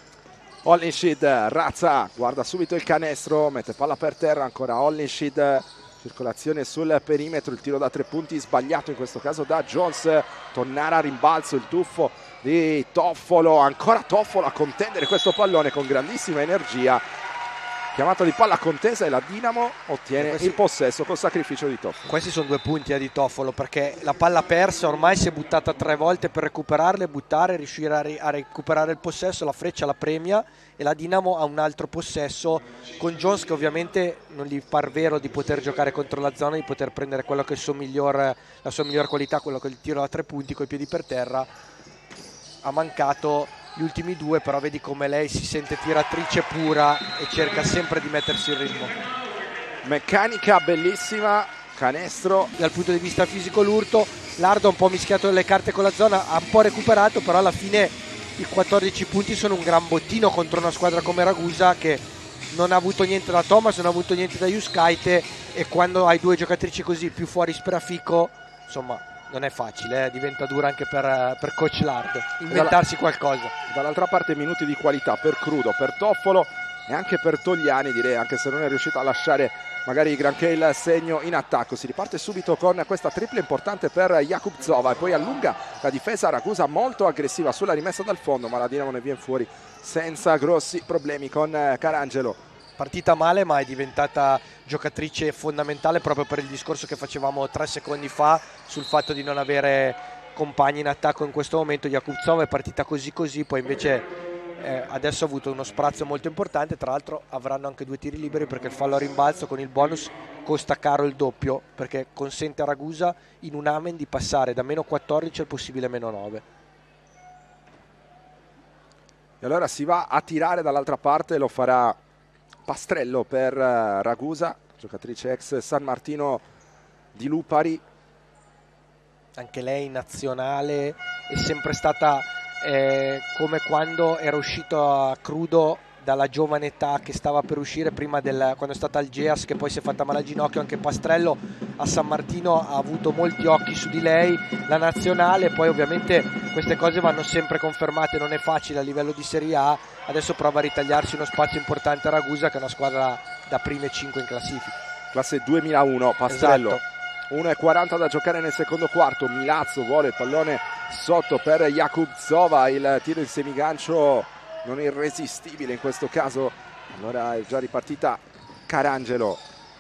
Hollinshid, Razza guarda subito il canestro, mette palla per terra, ancora Hollinshid, circolazione sul perimetro, il tiro da tre punti sbagliato in questo caso da Jones. Tonnara, rimbalzo, il tuffo di Toffolo, ancora Toffolo a contendere questo pallone con grandissima energia, chiamata di palla contesa e la Dinamo ottiene questi, il possesso col sacrificio di Toffolo. Questi sono due punti eh, di Toffolo, perché la palla persa ormai si è buttata tre volte per recuperarla e buttare, riuscire a, ri a recuperare il possesso, la Freccia la premia e la Dinamo ha un altro possesso con Jones che ovviamente non gli par vero di poter giocare contro la zona, di poter prendere quello che è il suo miglior, la sua miglior qualità, quello che è il tiro da tre punti coi piedi per terra. Ha mancato gli ultimi due, però vedi come lei si sente tiratrice pura e cerca sempre di mettersi in ritmo. Meccanica bellissima, canestro. Dal punto di vista fisico l'urto, Lardo ha un po' mischiato le carte con la zona, ha un po' recuperato, però alla fine i quattordici punti sono un gran bottino contro una squadra come Ragusa che non ha avuto niente da Thomas, non ha avuto niente da Juskaite, e quando hai due giocatrici così più fuori Spreafico, insomma non è facile, eh? Diventa dura anche per, per coach Lardo inventarsi qualcosa. Dall'altra parte minuti di qualità per Crudo, per Toffolo e anche per Togliani, direi, anche se non è riuscito a lasciare magari granché il segno in attacco. Si riparte subito con questa tripla importante per Jakubtsova e poi allunga la difesa Ragusa molto aggressiva sulla rimessa dal fondo, ma la Dinamo ne viene fuori senza grossi problemi con Carangelo. Partita male, ma è diventata giocatrice fondamentale proprio per il discorso che facevamo tre secondi fa sul fatto di non avere compagni in attacco in questo momento. Jakubtsova è partita così così, poi invece eh, adesso ha avuto uno sprazzo molto importante. Tra l'altro avranno anche due tiri liberi, perché il fallo a rimbalzo con il bonus costa caro il doppio, perché consente a Ragusa in un amen di passare da meno quattordici al possibile meno nove. E allora si va a tirare dall'altra parte, lo farà Pastrello per Ragusa, giocatrice ex San Martino di Lupari. Anche lei nazionale, è sempre stata eh, come quando era uscito a Crudo dalla giovane età, che stava per uscire prima del, quando è stata al Geas, che poi si è fatta male al ginocchio. Anche Pastrello a San Martino ha avuto molti occhi su di lei, la nazionale. Poi ovviamente queste cose vanno sempre confermate, non è facile a livello di Serie A. Adesso prova a ritagliarsi uno spazio importante a Ragusa, che è una squadra da prime cinque in classifica. Classe duemilauno, Pastrello. Esatto. uno e quaranta da giocare nel secondo quarto. Milazzo vuole il pallone sotto per Jakubtsova, il tiro in semigancio non irresistibile in questo caso. Allora è già ripartita Carangelo,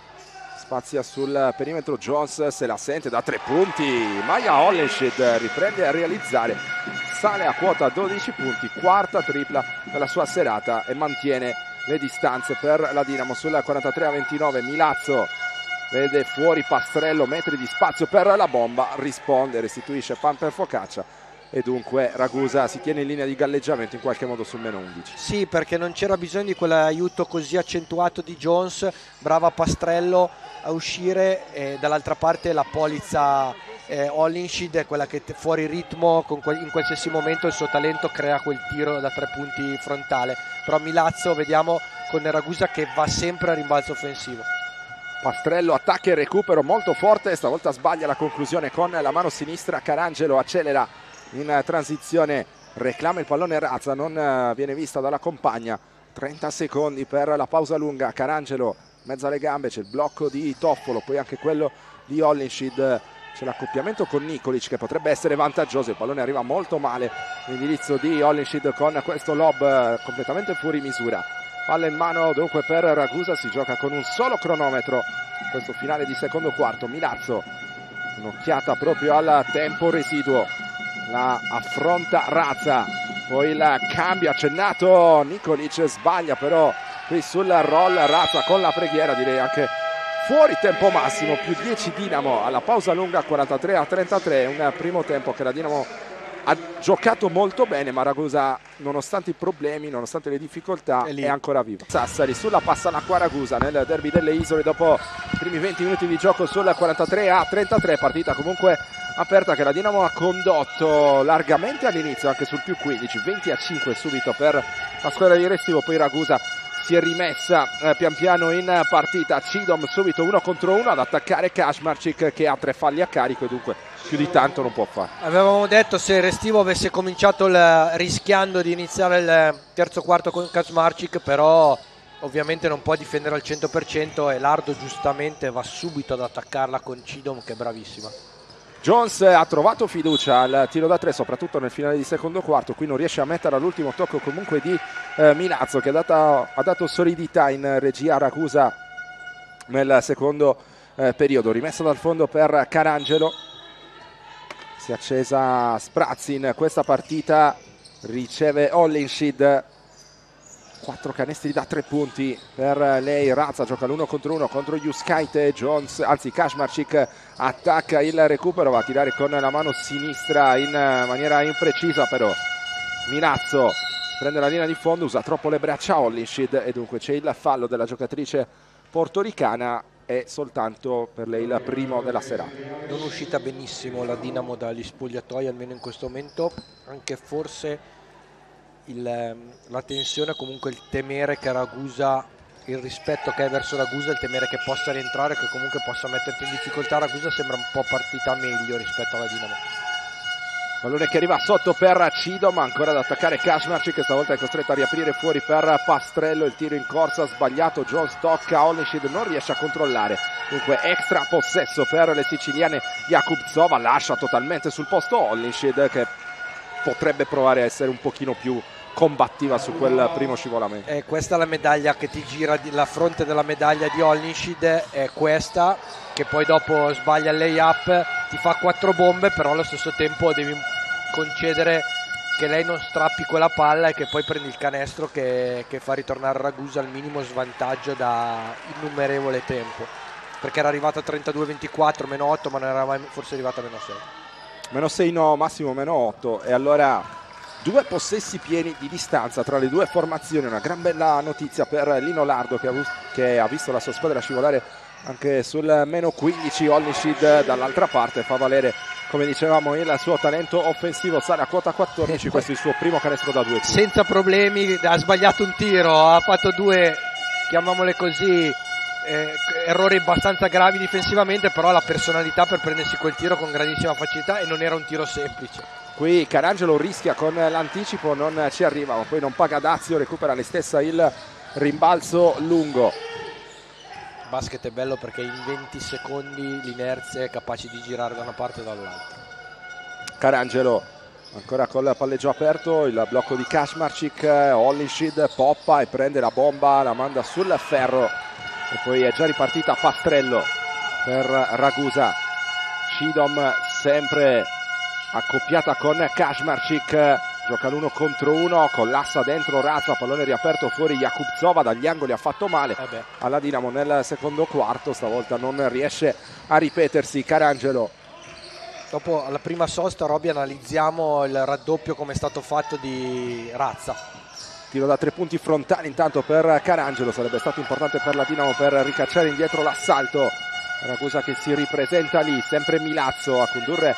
spazia sul perimetro Jones, se la sente da tre punti. Maya Hollenschid riprende a realizzare, sale a quota dodici punti, quarta tripla della sua serata e mantiene le distanze per la Dinamo sul quarantatré a ventinove. Milazzo vede fuori Pastrello, metri di spazio per la bomba, risponde, restituisce pan per focaccia e dunque Ragusa si tiene in linea di galleggiamento in qualche modo sul meno undici. Sì, perché non c'era bisogno di quell'aiuto così accentuato di Jones. Brava Pastrello a uscire, e dall'altra parte la polizza eh, Hollenschid è quella che fuori ritmo con que in qualsiasi momento il suo talento crea quel tiro da tre punti frontale. Però Milazzo vediamo con Ragusa che va sempre a rimbalzo offensivo. Pastrello attacca e recupero molto forte, stavolta sbaglia la conclusione con la mano sinistra. Carangelo accelera in transizione, reclama il pallone Razza, non viene vista dalla compagna. Trenta secondi per la pausa lunga. Carangelo mezzo alle gambe, c'è il blocco di Toffolo, poi anche quello di Hollenschid, c'è l'accoppiamento con Nikolic che potrebbe essere vantaggioso. Il pallone arriva molto male l'indirizzo di Hollenschid con questo lob completamente fuori misura. Palla in mano dunque per Ragusa, si gioca con un solo cronometro questo finale di secondo quarto. Milazzo, un'occhiata proprio al tempo residuo, la affronta Razza, poi il cambio accennato, Nikolic sbaglia però qui sul roll. Razza con la preghiera, direi anche fuori tempo massimo, più dieci Dinamo alla pausa lunga, quarantatré a trentatré. Un primo tempo che la Dinamo ha giocato molto bene, ma Ragusa nonostante i problemi, nonostante le difficoltà, è, è ancora viva. Sassari sulla Passalacqua Ragusa nel derby delle isole dopo i primi venti minuti di gioco sul quarantatré a trentatré. Partita comunque aperta che la Dinamo ha condotto largamente all'inizio, anche sul più quindici, venti a cinque subito per la squadra di Restivo. Poi Ragusa si è rimessa eh, pian piano in partita. Cidom subito uno contro uno ad attaccare Kaczmarczyk, che ha tre falli a carico e dunque più di tanto non può fare. Avevamo detto, se Restivo avesse cominciato il, rischiando di iniziare il terzo quarto con Kaczmarczyk, però ovviamente non può difendere al cento per cento e Lardo giustamente va subito ad attaccarla con Cidom, che è bravissima. Jones ha trovato fiducia al tiro da tre, soprattutto nel finale di secondo quarto. Qui non riesce a mettere all'ultimo tocco comunque di eh, Milazzo, che ha dato, ha dato solidità in regia a Ragusa nel secondo eh, periodo. Rimessa dal fondo per Carangelo. Si è accesa Sprazzi in questa partita, riceve Hollinshid. Quattro canestri da tre punti per lei. Razza gioca l'uno contro uno contro Juskaite. Jones, anzi Kaczmarczyk attacca il recupero, va a tirare con la mano sinistra in maniera imprecisa, però Milazzo prende la linea di fondo, usa troppo le braccia Hollinshid e dunque c'è il fallo della giocatrice portoricana. È soltanto per lei il primo della serata. Non è uscita benissimo la Dinamo dagli spogliatoi, almeno in questo momento, anche forse il, la tensione, comunque il temere che Ragusa, il rispetto che è verso Ragusa, il temere che possa rientrare, che comunque possa metterti in difficoltà. Ragusa sembra un po' partita meglio rispetto alla Dinamo. Pallone che arriva sotto per Cidom, ancora ad attaccare Kaczmarczyk, che stavolta è costretto a riaprire fuori per Pastrello. Il tiro in corsa sbagliato, Jones tocca, Hollinshid non riesce a controllare, dunque extra possesso per le siciliane. Jakubcova lascia totalmente sul posto Hollinshid, che potrebbe provare a essere un pochino più combattiva su quel primo scivolamento. E questa è la medaglia che ti gira, la fronte della medaglia di Hollinshid è questa, che poi dopo sbaglia il lay-up, ti fa quattro bombe, però allo stesso tempo devi concedere che lei non strappi quella palla e che poi prendi il canestro che, che fa ritornare Ragusa al minimo svantaggio da innumerevole tempo, perché era arrivata a trentadue ventiquattro, meno otto, ma non era mai forse arrivata a meno sei. Meno sei no, massimo meno otto, e allora due possessi pieni di distanza tra le due formazioni. Una gran bella notizia per Lino Lardo, che ha, che ha visto la sua squadra scivolare anche sul meno quindici. Hollinshid dall'altra parte fa valere, come dicevamo, il suo talento offensivo, sale a quota quattordici, questo è il suo primo canestro da due punti. Senza problemi, ha sbagliato un tiro, ha fatto due, chiamiamole così, eh, errori abbastanza gravi difensivamente, però la personalità per prendersi quel tiro con grandissima facilità, e non era un tiro semplice. Qui Carangelo rischia con l'anticipo, non ci arriva, ma poi non paga dazio, recupera lei stessa il rimbalzo lungo. Il basket è bello perché in venti secondi l'inerzia è capace di girare da una parte e dall'altra. Carangelo ancora col palleggio aperto, il blocco di Kaczmarczyk, Hollinshid poppa e prende la bomba, la manda sul ferro e poi è già ripartita Pastrello per Ragusa. Cidom sempre accoppiata con Kaczmarczyk, gioca l'uno contro uno, collassa dentro Razza, pallone riaperto fuori. Jakubcova dagli angoli ha fatto male eh alla Dinamo nel secondo quarto, stavolta non riesce a ripetersi Carangelo. Dopo alla prima sosta, Robby, analizziamo il raddoppio come è stato fatto di Razza. Tiro da tre punti frontali intanto per Carangelo, sarebbe stato importante per la Dinamo per ricacciare indietro l'assalto. Ragusa che si ripresenta lì, sempre Milazzo a condurre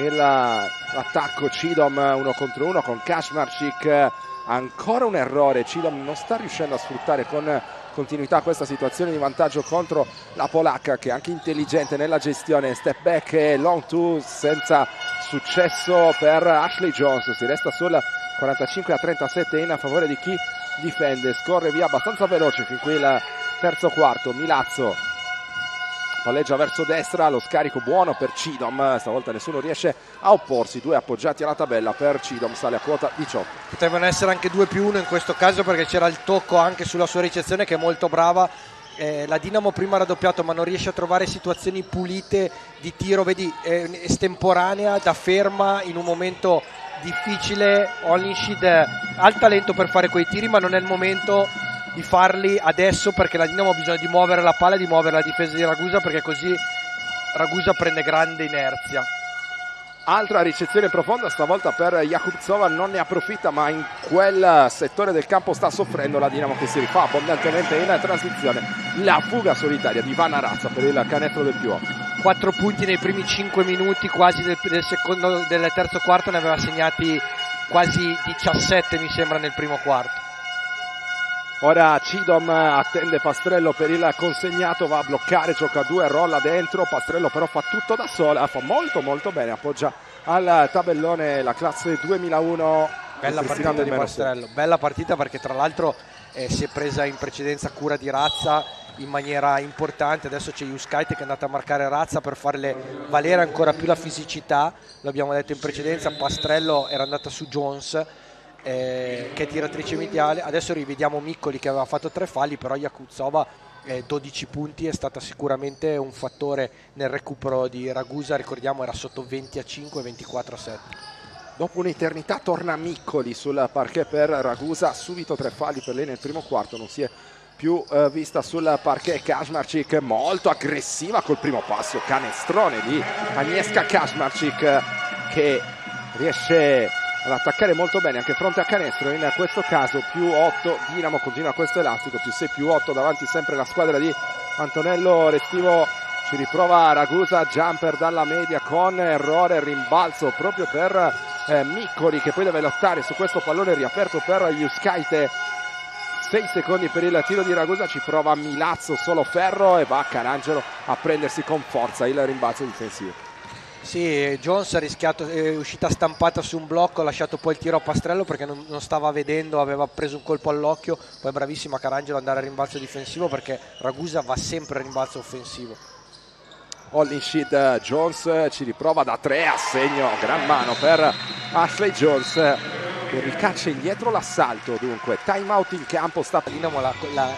l'attacco. Cidom uno contro uno con Kaczmarczyk, ancora un errore. Cidom non sta riuscendo a sfruttare con continuità questa situazione di vantaggio contro la polacca, che è anche intelligente nella gestione. Step back e long two senza successo per Ashley Jones. Si resta sul quarantacinque a trentasette in favore di chi difende. Scorre via abbastanza veloce fin qui il terzo quarto. Milazzo palleggia verso destra, lo scarico buono per Cidom, stavolta nessuno riesce a opporsi. Due appoggiati alla tabella per Cidom, sale a quota diciotto. Potevano essere anche due più uno in questo caso, perché c'era il tocco anche sulla sua ricezione che è molto brava. Eh, la Dinamo prima ha raddoppiato, ma non riesce a trovare situazioni pulite di tiro, vedi, eh, estemporanea, da ferma in un momento difficile. Hollinshid ha il talento per fare quei tiri, ma non è il momento di farli adesso, perché la Dinamo ha bisogno di muovere la palla e di muovere la difesa di Ragusa, perché così Ragusa prende grande inerzia. Altra ricezione profonda stavolta per Jakubcova, non ne approfitta, ma in quel settore del campo sta soffrendo la Dinamo, che si rifà abbondantemente in transizione. La fuga solitaria di Vanna Razza per il canestro del più otto. Quattro punti nei primi cinque minuti quasi del, del, secondo, del terzo quarto, ne aveva segnati quasi diciassette mi sembra nel primo quarto. Ora Cidom attende Pastrello per il consegnato, va a bloccare, gioca due, rolla dentro. Pastrello però fa tutto da sola, fa molto molto bene, appoggia al tabellone la classe duemilauno. Bella partita di Pastrello, bella partita, perché tra l'altro eh, si è presa in precedenza cura di Razza in maniera importante. Adesso c'è Juskite che è andata a marcare Razza per farle valere ancora più la fisicità, l'abbiamo detto in precedenza. Pastrello era andata su Jones, eh, che è tiratrice mediale. Adesso rivediamo Miccoli che aveva fatto tre falli, però Jakubtsova eh, dodici punti, è stata sicuramente un fattore nel recupero di Ragusa. Ricordiamo era sotto venti a cinque, ventiquattro a sette. Dopo un'eternità torna Miccoli sul parquet per Ragusa, subito tre falli per lei nel primo quarto, non si è più eh, vista sul parquet. Kaczmarczyk molto aggressiva col primo passo, canestrone di Agnieszka Kaczmarczyk che riesce ad attaccare molto bene anche fronte a canestro. In questo caso più otto, Dinamo continua questo elastico, più sei più otto, davanti sempre la squadra di Antonello Restivo. Ci riprova Ragusa, jumper dalla media con errore, rimbalzo proprio per eh, Miccoli che poi deve lottare su questo pallone riaperto per Juskite. sei secondi per il tiro di Ragusa, ci prova Milazzo, solo ferro, e va Carangelo a prendersi con forza il rimbalzo difensivo. Sì, Jones ha rischiato, è uscita stampata su un blocco, ha lasciato poi il tiro a Pastrello perché non, non stava vedendo, aveva preso un colpo all'occhio. Poi è bravissima Carangelo ad andare al rimbalzo difensivo perché Ragusa va sempre al rimbalzo offensivo. Hollinshid, Jones ci riprova da tre a segno, gran mano per Ashley Jones che ricaccia indietro l'assalto. Dunque time out in campo, sta Dinamo l'ha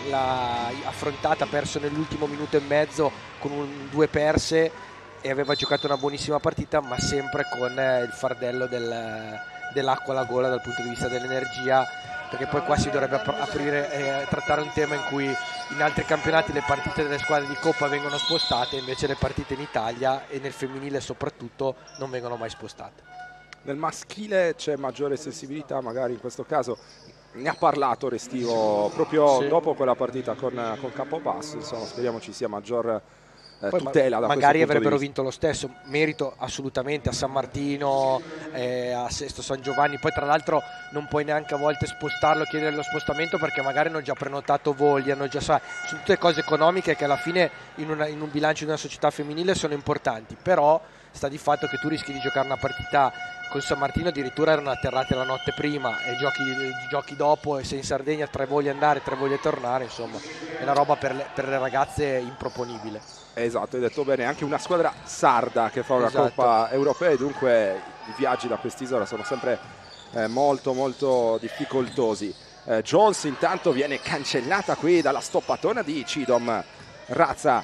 affrontata, perso nell'ultimo minuto e mezzo con un, due perse, e aveva giocato una buonissima partita, ma sempre con eh, il fardello del, dell'acqua alla gola dal punto di vista dell'energia, perché poi qua si dovrebbe aprire e eh, trattare un tema in cui in altri campionati le partite delle squadre di Coppa vengono spostate, invece le partite in Italia e nel femminile soprattutto non vengono mai spostate. Nel maschile c'è maggiore sensibilità, magari in questo caso ne ha parlato Restivo proprio sì. dopo quella partita con, con Campobasso, insomma speriamo ci sia maggior eh, Poi tutela da magari di avrebbero vinto lo stesso, merito assolutamente a San Martino, eh, a Sesto San Giovanni. Poi tra l'altro non puoi neanche a volte spostarlo, chiedere lo spostamento perché magari hanno già prenotato voli, hanno già, sono tutte cose economiche che alla fine in, una, in un bilancio di una società femminile sono importanti, però sta di fatto che tu rischi di giocare una partita con San Martino, addirittura erano atterrati la notte prima e giochi, giochi dopo, e sei in Sardegna tre voglie andare, tre voglie tornare, insomma è una roba per le, per le ragazze improponibile. Esatto, hai detto bene, anche una squadra sarda che fa una esatto. Coppa europea, e dunque i viaggi da quest'isola sono sempre eh, molto molto difficoltosi. eh, Jones intanto viene cancellata qui dalla stoppatona di Cidom. Razza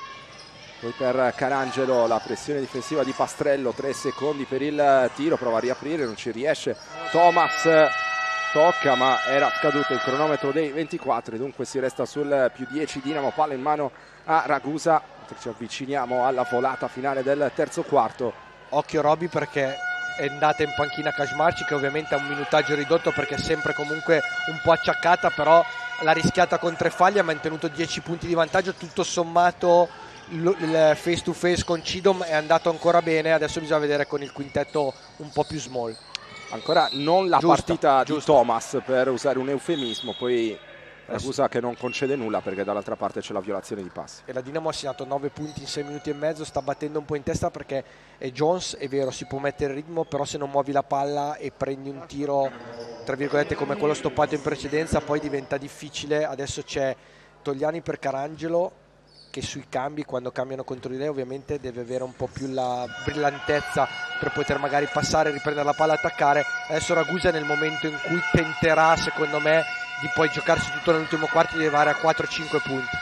poi per Carangelo, la pressione difensiva di Pastrello, tre secondi per il tiro, prova a riaprire, non ci riesce. Thomas tocca ma era scaduto il cronometro dei ventiquattro, e dunque si resta sul più dieci. Dinamo, palla in mano a Ragusa, ci avviciniamo alla volata finale del terzo quarto. Occhio Robby perché è andata in panchina Kaczmarczyk, che ovviamente ha un minutaggio ridotto perché è sempre comunque un po' acciaccata, però l'ha rischiata con tre falli, ha mantenuto dieci punti di vantaggio. Tutto sommato il face to face con Cidom è andato ancora bene, adesso bisogna vedere con il quintetto un po' più small. Ancora non la giusto, partita giusto. di Thomas, per usare un eufemismo, poi Ragusa che non concede nulla perché dall'altra parte c'è la violazione di passi. E la Dinamo ha segnato nove punti in sei minuti e mezzo, sta battendo un po' in testa perché è Jones, è vero, si può mettere il ritmo, però se non muovi la palla e prendi un tiro tra virgolette come quello stoppato in precedenza poi diventa difficile. Adesso c'è Togliani per Carangelo che sui cambi, quando cambiano contro di lei, ovviamente deve avere un po' più la brillantezza per poter magari passare, riprendere la palla e attaccare. Adesso Ragusa nel momento in cui tenterà, secondo me, di poi giocarsi tutto nell'ultimo quarto, di arrivare a quattro cinque punti.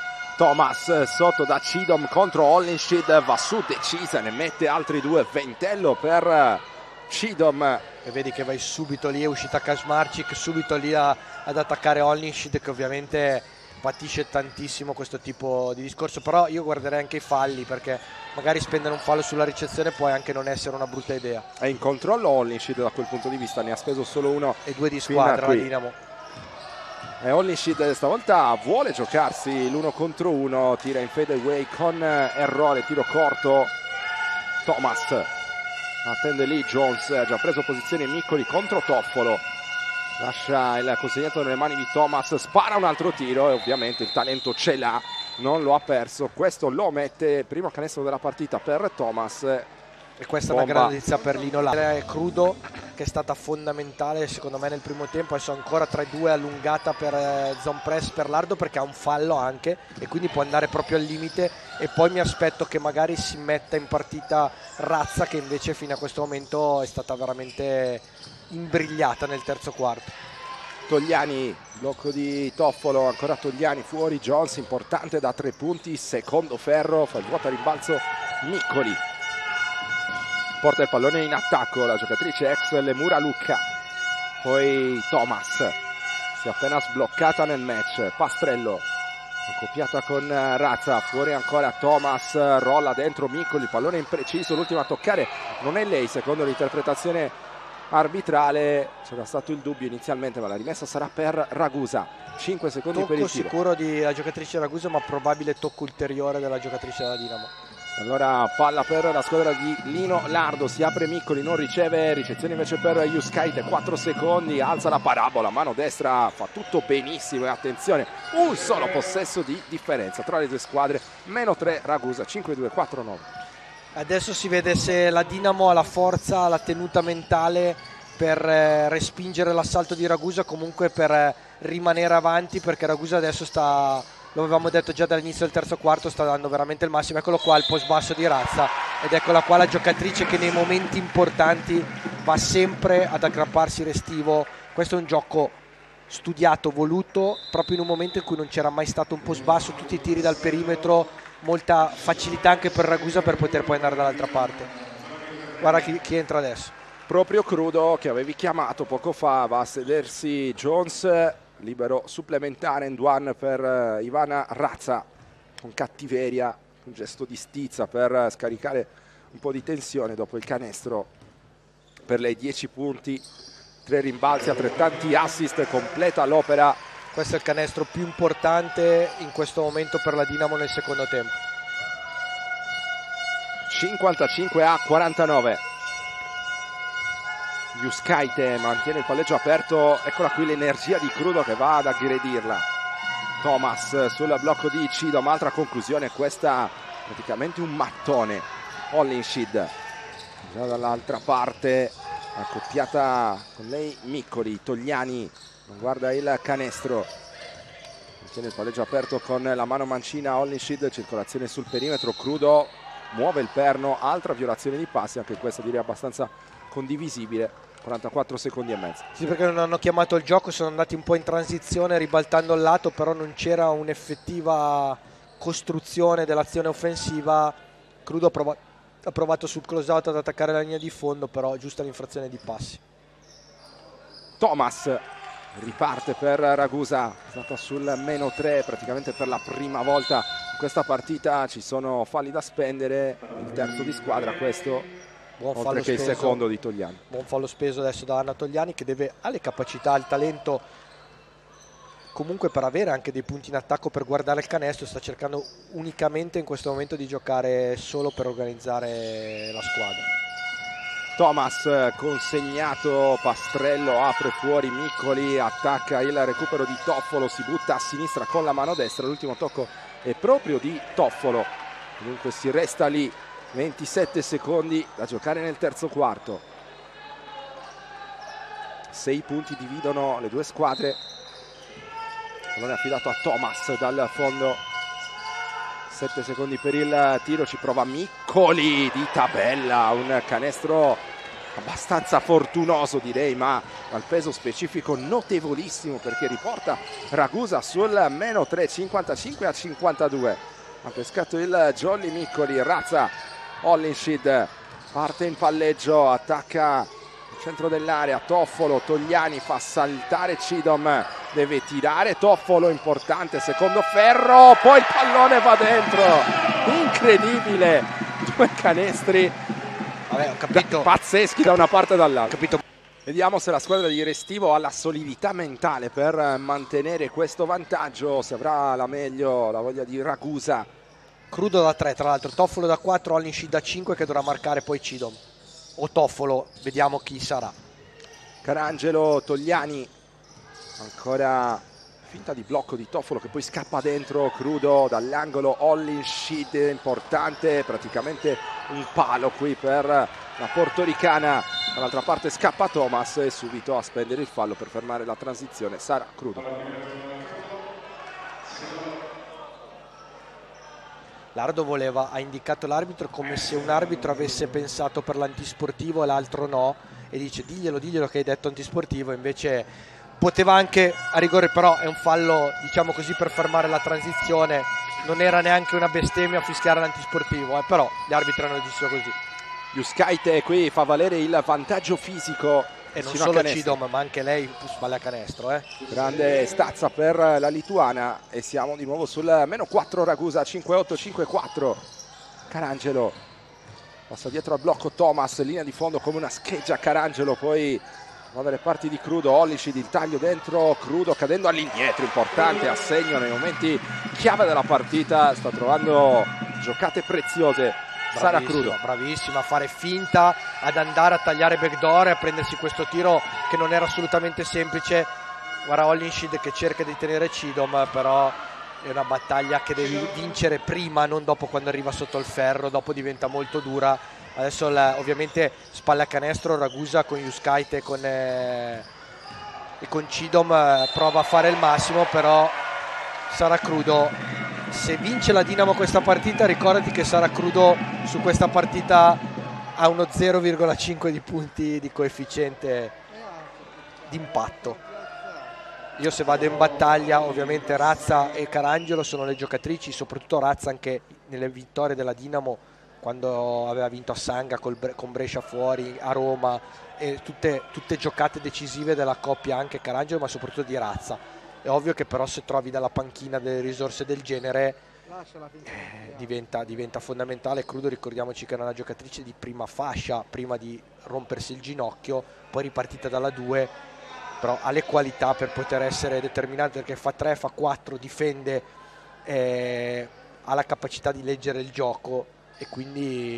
Thomas sotto da Cidom contro Hollinshid, va su decisa, ne mette altri due. Ventello per Cidom, e vedi che vai subito lì, è uscita Kaczmarczyk subito lì a, ad attaccare Hollinshid, che ovviamente patisce tantissimo questo tipo di discorso. Però io guarderei anche i falli, perché magari spendere un fallo sulla ricezione può anche non essere una brutta idea. È in controllo Hollinshid da quel punto di vista, ne ha speso solo uno e due di squadra la Dinamo. E Hollinshid stavolta vuole giocarsi l'uno contro uno, tira in fadeaway con errore, tiro corto. Thomas attende lì, Jones ha già preso posizione Miccoli contro Toffolo, lascia il consegnato nelle mani di Thomas, spara un altro tiro e ovviamente il talento ce l'ha, non lo ha perso. Questo lo mette, primo canestro della partita per Thomas. E questa Bomba. È una grande notizia per Lino Lara, è crudo, che è stata fondamentale secondo me nel primo tempo. Adesso ancora tre due allungata per eh, zone press per Lardo, perché ha un fallo anche e quindi può andare proprio al limite, e poi mi aspetto che magari si metta in partita Razza, che invece fino a questo momento è stata veramente imbrigliata nel terzo quarto. Togliani, blocco di Toffolo, ancora Togliani fuori, Jones importante da tre punti, secondo ferro, fa il vuoto a rimbalzo Miccoli, porta il pallone in attacco la giocatrice ex Lemura Lucca, poi Thomas si è appena sbloccata nel match, Pastrello accoppiata con Razza, fuori ancora Thomas, rolla dentro Miccoli, il pallone impreciso, l'ultima a toccare non è lei secondo l'interpretazione arbitrale, c'era stato il dubbio inizialmente, ma la rimessa sarà per Ragusa. Cinque secondi Tocco per il tiro. sicuro della giocatrice Ragusa, ma probabile tocco ulteriore della giocatrice della Dinamo. Allora palla per la squadra di Lino Lardo, si apre Miccoli, non riceve, ricezione invece per Juskaite, quattro secondi, alza la parabola, mano destra, fa tutto benissimo e attenzione, un solo possesso di differenza tra le due squadre, meno tre Ragusa, cinque due, quattro nove. Adesso si vede se la Dinamo ha la forza, la tenuta mentale per eh, respingere l'assalto di Ragusa, comunque per eh, rimanere avanti, perché Ragusa adesso sta, lo avevamo detto già dall'inizio del terzo quarto, sta dando veramente il massimo. Eccolo qua il post basso di Razza, ed eccola qua la giocatrice che nei momenti importanti va sempre ad aggrapparsi restivo. Questo è un gioco studiato, voluto, proprio in un momento in cui non c'era mai stato un post basso, tutti i tiri dal perimetro, molta facilità anche per Ragusa per poter poi andare dall'altra parte. Guarda chi, chi entra adesso. Proprio Crudo, che avevi chiamato poco fa, va a sedersi Jones, libero supplementare end one per uh, Ivana Razza, con cattiveria, un gesto di stizza per uh, scaricare un po' di tensione dopo il canestro. Per lei dieci punti, tre rimbalzi, altrettanti assist, completa l'opera. Questo è il canestro più importante in questo momento per la Dinamo nel secondo tempo. cinquantacinque a quarantanove. Juskaite mantiene il palleggio aperto, eccola qui l'energia di Crudo che va ad aggredirla. Thomas sul blocco di Cidom, altra conclusione, questa praticamente un mattone. Hollinshid già dall'altra parte, accoppiata con lei Miccoli. Togliani non guarda il canestro, mantiene il palleggio aperto con la mano mancina. Hollinshid, circolazione sul perimetro, Crudo muove il perno, altra violazione di passi, anche questa direi abbastanza condivisibile. Quarantaquattro secondi e mezzo. Sì, perché non hanno chiamato il gioco, sono andati un po' in transizione ribaltando il lato, però non c'era un'effettiva costruzione dell'azione offensiva. Crudo ha provato, ha provato sul close out ad attaccare la linea di fondo, però giusta l'infrazione di passi. Thomas riparte per Ragusa, è stata sul meno tre praticamente per la prima volta in questa partita. Ci sono falli da spendere, il terzo di squadra questo, Buon oltre fallo che speso, il secondo di Togliani. Buon fallo speso adesso da Anna Togliani, che deve, ha le capacità, il talento comunque per avere anche dei punti in attacco, per guardare il canestro. Sta cercando unicamente in questo momento di giocare solo per organizzare la squadra. Thomas consegnato, Pastrello apre fuori, Miccoli attacca il recupero di Toffolo, si butta a sinistra con la mano destra, l'ultimo tocco è proprio di Toffolo. Comunque si resta lì, ventisette secondi da giocare nel terzo quarto. Sei punti dividono le due squadre. Pallone affidato a Thomas dal fondo. Sette secondi per il tiro, ci prova Miccoli di tabella, un canestro abbastanza fortunoso direi, ma dal peso specifico notevolissimo, perché riporta Ragusa sul meno tre, cinquantacinque a cinquantadue. Ha pescato il jolly Miccoli. Razza, Hollinshid parte in palleggio, attacca il centro dell'area, Toffolo, Togliani fa saltare Cidom, deve tirare Toffolo, importante, secondo ferro, poi il pallone va dentro, incredibile, due canestri. Vabbè, ho capito. Pazzeschi da una parte e dall'altra. Capito. Vediamo se la squadra di Restivo ha la solidità mentale per mantenere questo vantaggio, se avrà la meglio la voglia di Ragusa. Crudo da tre, tra l'altro, Toffolo da quattro, Hollinshid da cinque, che dovrà marcare poi Cidom o Toffolo, vediamo chi sarà. Carangelo, Togliani, ancora finta di blocco di Toffolo che poi scappa dentro. Crudo dall'angolo, Hollinshid, importante, praticamente un palo qui per la portoricana Dall'altra parte scappa Thomas e subito a spendere il fallo per fermare la transizione sarà Crudo. Lardo voleva, ha indicato l'arbitro come se un arbitro avesse pensato per l'antisportivo e l'altro no, e dice diglielo, diglielo che hai detto antisportivo, invece poteva anche, a rigore però è un fallo diciamo così per fermare la transizione, non era neanche una bestemmia a fischiare l'antisportivo, eh, però gli arbitri hanno deciso così. Juskaite qui fa valere il vantaggio fisico e non solo Cidom ma anche lei sbaglia canestro, eh. Grande stazza per la lituana e siamo di nuovo sul meno quattro Ragusa, cinque otto cinque quattro. Carangelo passa dietro al blocco Thomas, linea di fondo come una scheggia Carangelo, poi va dalle parti di Crudo, Ollicid il taglio dentro, Crudo cadendo all'indietro, importante assegno nei momenti chiave della partita, sta trovando giocate preziose. Sarà Crudo. Bravissima a fare finta, ad andare a tagliare backdoor e a prendersi questo tiro che non era assolutamente semplice. Guarda Ollinshid che cerca di tenere Cidom, però è una battaglia che devi vincere prima, non dopo quando arriva sotto il ferro, dopo diventa molto dura. Adesso la, ovviamente spalla a canestro Ragusa con Juskaite e con, eh, e con Cidom eh, prova a fare il massimo, però sarà Crudo. Se vince la Dinamo questa partita, ricordati che sarà Crudo su questa partita ha uno zero virgola cinque di punti di coefficiente d'impatto. Io se vado in battaglia, ovviamente Razza e Carangelo sono le giocatrici, soprattutto Razza anche nelle vittorie della Dinamo quando aveva vinto a Sanga col, con Brescia fuori, a Roma, e tutte, tutte giocate decisive della coppia anche Carangelo ma soprattutto di Razza. È ovvio che però se trovi dalla panchina delle risorse del genere eh, diventa, diventa fondamentale. Crudo ricordiamoci che era una giocatrice di prima fascia prima di rompersi il ginocchio, poi ripartita dalla due, però ha le qualità per poter essere determinante perché fa tre, fa quattro, difende, eh, ha la capacità di leggere il gioco e quindi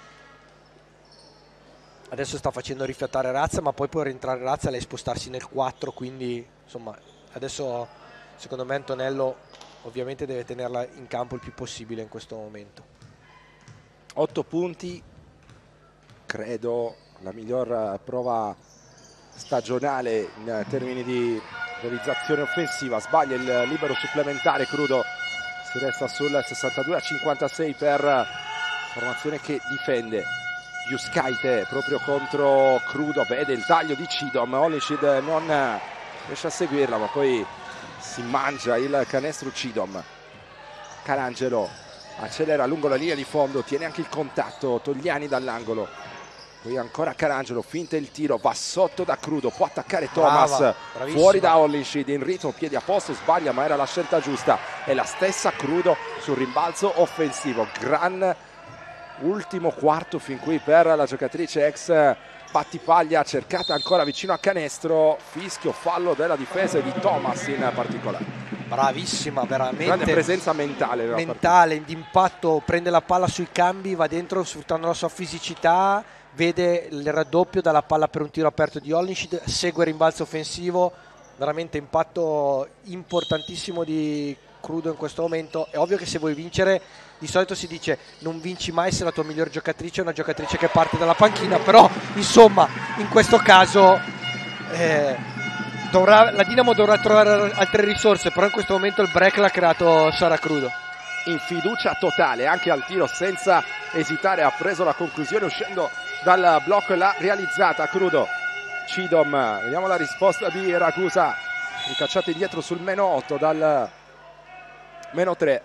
adesso sta facendo rifiatare Razza, ma poi può rientrare Razza e lei spostarsi nel quattro, quindi insomma adesso secondo me Antonello ovviamente deve tenerla in campo il più possibile in questo momento. otto punti, credo la miglior prova stagionale in termini di realizzazione offensiva. Sbaglia il libero supplementare Crudo, si resta sul sessantadue a cinquantasei per formazione che difende. Juskaite proprio contro Crudo, vede il taglio di Cidom, Ollicid non riesce a seguirla ma poi si mangia il canestro Cidom. Carangelo accelera lungo la linea di fondo, tiene anche il contatto Togliani dall'angolo, poi ancora Carangelo, finta il tiro, va sotto da Crudo, può attaccare Thomas. Brava, fuori da Ollinshid in ritmo, piedi a posto, sbaglia ma era la scelta giusta. È la stessa Crudo sul rimbalzo offensivo. Gran ultimo quarto fin qui per la giocatrice ex Battipaglia, cercata ancora vicino a canestro, fischio, fallo della difesa di Thomas in particolare. Bravissima, veramente. Grande presenza mentale. Mentale, d'impatto, prende la palla sui cambi, va dentro sfruttando la sua fisicità, vede il raddoppio dalla palla per un tiro aperto di Ollinshid, segue il rimbalzo offensivo, veramente impatto importantissimo di Crudo in questo momento. È ovvio che se vuoi vincere, di solito si dice non vinci mai se la tua miglior giocatrice è una giocatrice che parte dalla panchina, però insomma in questo caso eh, dovrà, la Dinamo dovrà trovare altre risorse, però in questo momento il break l'ha creato Sara Crudo. In fiducia totale anche al tiro, senza esitare ha preso la conclusione uscendo dal blocco e l'ha realizzata Crudo. Cidom, vediamo la risposta di Ragusa, ricacciata indietro sul meno otto dal meno tre.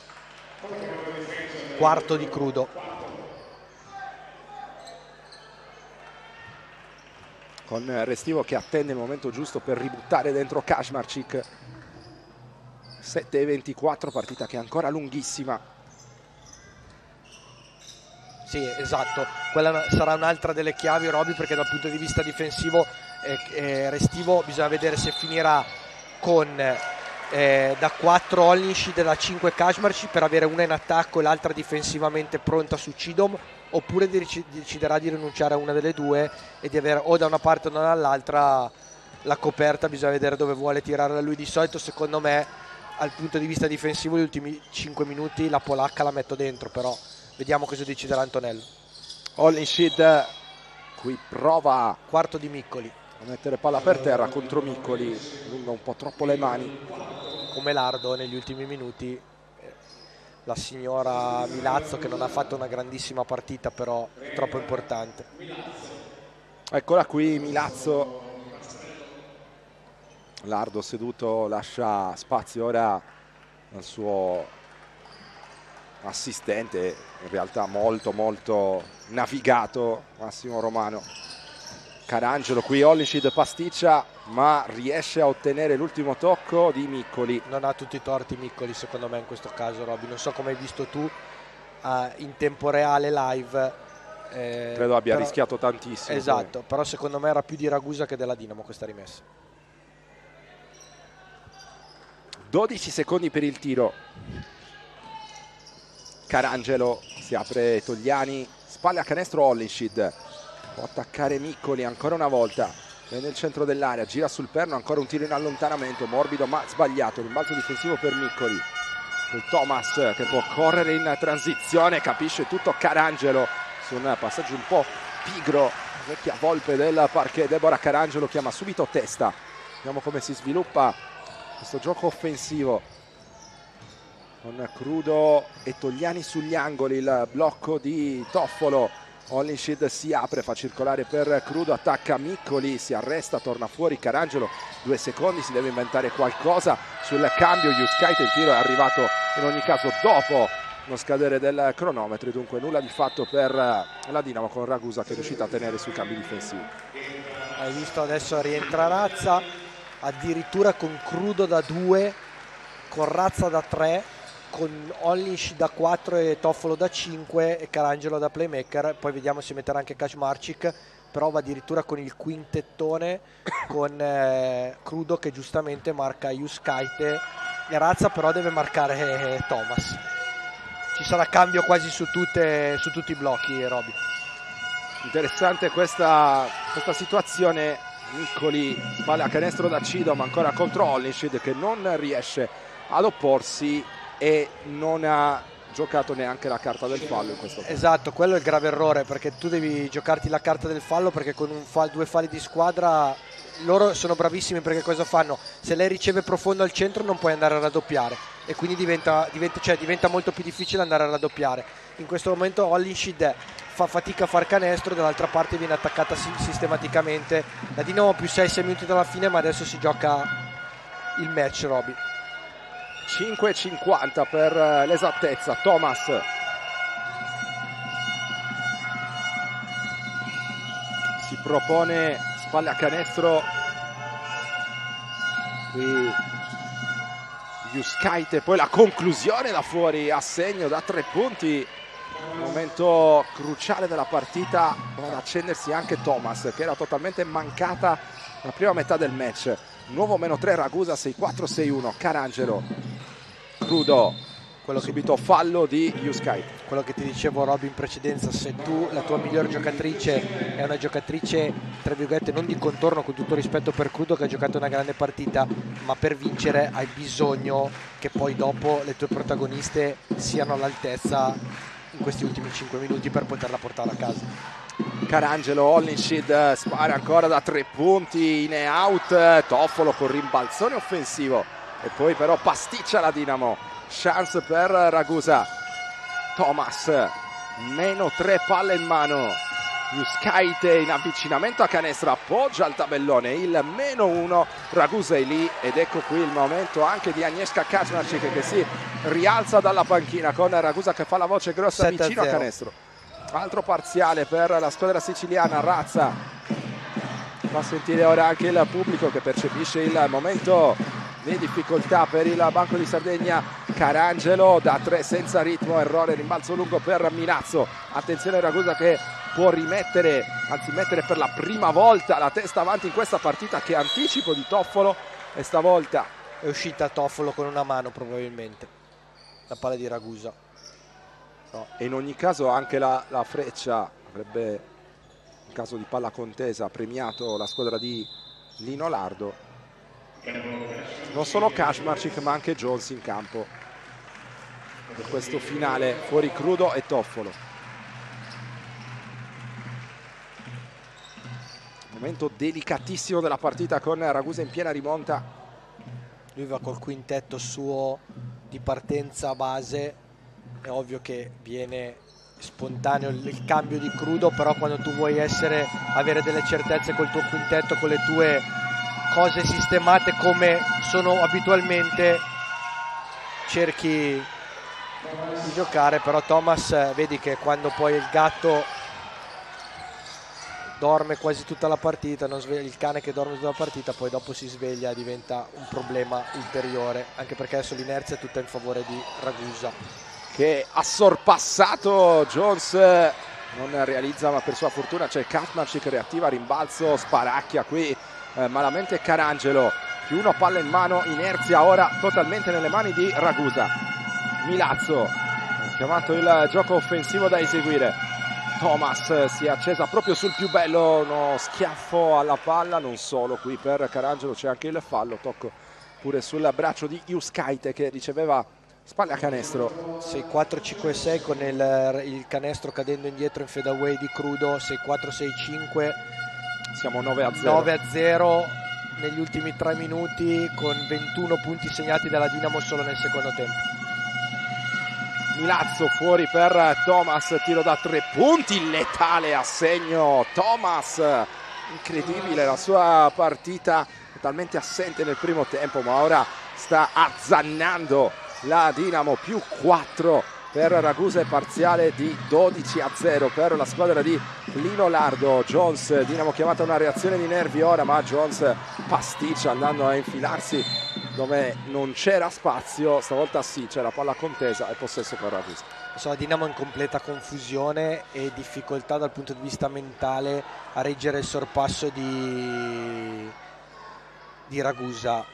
Quarto di Crudo. Con Restivo che attende il momento giusto per ributtare dentro Kaczmarczyk. sette e ventiquattro, partita che è ancora lunghissima. Sì, esatto, quella sarà un'altra delle chiavi, Roby, perché dal punto di vista difensivo eh, eh, Restivo bisogna vedere se finirà con eh, da quattro Ollinshid e da cinque Kaczmarczyk per avere una in attacco e l'altra difensivamente pronta su Cidom, oppure deciderà di rinunciare a una delle due e di avere o da una parte o dall'altra la coperta. Bisogna vedere dove vuole tirare lui. Di solito secondo me dal punto di vista difensivo gli ultimi cinque minuti la polacca la metto dentro, però vediamo cosa deciderà Antonello. Ollinshid qui prova quarto di Miccoli a mettere palla per terra contro Miccoli, allunga un po' troppo le mani. Come Lardo negli ultimi minuti, la signora Milazzo che non ha fatto una grandissima partita, però è troppo importante. Eccola qui Milazzo. Lardo seduto lascia spazio ora al suo assistente, in realtà molto molto navigato, Massimo Romano. Carangelo qui, Hollinshid pasticcia ma riesce a ottenere l'ultimo tocco di Miccoli. Non ha tutti i torti Miccoli secondo me in questo caso, Robby, non so come hai visto tu uh, in tempo reale live. Eh, Credo abbia però, rischiato tantissimo. Esatto, poi. però secondo me era più di Ragusa che della Dinamo questa rimessa. dodici secondi per il tiro. Carangelo, si apre Togliani, spalle a canestro Hollinshid, può attaccare Miccoli ancora una volta, è nel centro dell'area, gira sul perno, ancora un tiro in allontanamento, morbido ma sbagliato, rimbalzo difensivo per Miccoli. Il Thomas che può correre in transizione, capisce tutto Carangelo su un passaggio un po' pigro, vecchia volpe del parquet. Deborah Carangelo chiama subito testa, vediamo come si sviluppa questo gioco offensivo con Crudo e Togliani sugli angoli. Il blocco di Toffolo, Hollinshid si apre, fa circolare per Crudo, attacca Miccoli, si arresta, torna fuori Carangelo, due secondi, si deve inventare qualcosa sul cambio. Juskite, il tiro è arrivato in ogni caso dopo lo scadere del cronometro, dunque nulla di fatto per la Dinamo, con Ragusa che è riuscita a tenere sui cambi difensivi. Hai visto adesso rientra Razza, addirittura con Crudo da due, con Razza da tre, con Hollinshid da quattro e Toffolo da cinque e Carangelo da playmaker. Poi vediamo se metterà anche Kaczmarczyk, però va addirittura con il quintettone con eh, Crudo che giustamente marca Juskite e Razza però deve marcare eh, Thomas. Ci sarà cambio quasi su, tutte, su tutti i blocchi, Roby. Interessante questa, questa situazione. Miccoli, spalle a canestro da Cido, ma ancora contro Hollinshid che non riesce ad opporsi e non ha giocato neanche la carta del fallo in questo caso. Esatto, quello è il grave errore, perché tu devi giocarti la carta del fallo, perché con un fall, due falli di squadra loro sono bravissimi, perché cosa fanno? Se lei riceve profondo al centro non puoi andare a raddoppiare e quindi diventa, diventa, cioè, diventa molto più difficile andare a raddoppiare. In questo momento Hollinshid fa fatica a far canestro, dall'altra parte viene attaccata sistematicamente. La Dinamo più sei sei minuti dalla fine, ma adesso si gioca il match, Roby. cinque e cinquanta per l'esattezza. Thomas si propone spalle a canestro, qui Juskite, poi la conclusione da fuori a segno da tre punti. Momento cruciale della partita, va ad accendersi anche Thomas che era totalmente mancata la prima metà del match. Nuovo meno tre Ragusa, sei quattro sei uno. Carangelo, Crudo, quello subito fallo di Juskite. Quello che ti dicevo, Robby, in precedenza, se tu la tua miglior giocatrice è una giocatrice tra virgolette non di contorno, con tutto rispetto per Crudo che ha giocato una grande partita, ma per vincere hai bisogno che poi dopo le tue protagoniste siano all'altezza in questi ultimi cinque minuti per poterla portare a casa. Carangelo, Hollinshid spara ancora da tre punti, in e out. Toffolo con rimbalzone offensivo e poi però pasticcia la Dinamo. Chance per Ragusa. Thomas, meno tre palle in mano. Juskite in avvicinamento a canestro, appoggia al tabellone il meno uno. Ragusa è lì ed ecco qui il momento anche di Agnieszka Kaczmarczyk che si rialza dalla panchina con Ragusa che fa la voce grossa vicino a canestro. Altro parziale per la squadra siciliana. Razza fa sentire ora anche il pubblico che percepisce il momento di difficoltà per il Banco di Sardegna. Carangelo da tre senza ritmo, errore, rimbalzo lungo per Milazzo. Attenzione Ragusa che può rimettere, anzi mettere per la prima volta la testa avanti in questa partita. Che anticipo di Toffolo, e stavolta è uscita Toffolo con una mano probabilmente la palla di Ragusa. No, e in ogni caso anche la, la Freccia avrebbe, in caso di palla contesa, premiato la squadra di Lino Lardo. Non solo Kaczmarczyk ma anche Jones in campo per questo finale. Fuori Crudo e Toffolo. Momento delicatissimo della partita con Ragusa in piena rimonta. Lui va col quintetto suo di partenza base, è ovvio che viene spontaneo il cambio di Crudo, però quando tu vuoi essere, avere delle certezze col tuo quintetto, con le tue cose sistemate come sono abitualmente, cerchi di giocare. Però Thomas, vedi che quando poi il gatto dorme quasi tutta la partita, non sveglia, il cane che dorme tutta la partita, poi dopo si sveglia, diventa un problema ulteriore, anche perché adesso l'inerzia è tutta in favore di Ragusa, che ha sorpassato Jones, non realizza, ma per sua fortuna c'è Kaczmarczyk, reattiva, rimbalzo, sparacchia qui eh, malamente Carangelo, più uno, palla in mano, inerzia ora totalmente nelle mani di Ragusa. Milazzo, chiamato il gioco offensivo da eseguire. Thomas si è accesa proprio sul più bello, uno schiaffo alla palla, non solo, qui per Carangelo c'è anche il fallo, tocco pure sul braccio di Juskaite che riceveva spalle a canestro. sei quattro cinque sei con il, il canestro cadendo indietro in fadeaway di Crudo, sei quattro sei cinque, siamo nove a zero. nove a zero negli ultimi tre minuti, con ventuno punti segnati dalla Dinamo solo nel secondo tempo. Milazzo fuori per Thomas, tiro da tre punti, letale a segno Thomas, incredibile la sua partita, totalmente assente nel primo tempo, ma ora sta azzannando la Dinamo, più quattro per Ragusa e parziale di dodici a zero per la squadra di Lino Lardo. Jones, Dinamo chiamata a una reazione di nervi ora, ma Jones pasticcia andando a infilarsi dove non c'era spazio, stavolta sì, c'è la palla contesa e possesso per Ragusa. La Dinamo in completa confusione e difficoltà dal punto di vista mentale a reggere il sorpasso di, di Ragusa,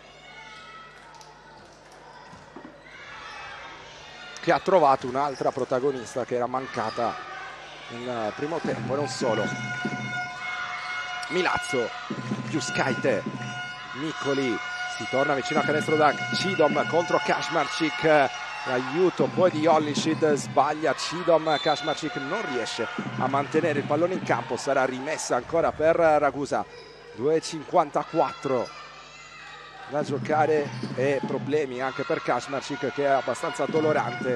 che ha trovato un'altra protagonista che era mancata nel primo tempo, e non solo. Milazzo, Juskaite, Miccoli, si torna vicino a canestro da Cidom contro Kaczmarczyk, l'aiuto poi di Olnishid, sbaglia Cidom, Kaczmarczyk non riesce a mantenere il pallone in campo, sarà rimessa ancora per Ragusa. Due e cinquantaquattro da giocare e problemi anche per Kaczmarczyk, che è abbastanza dolorante.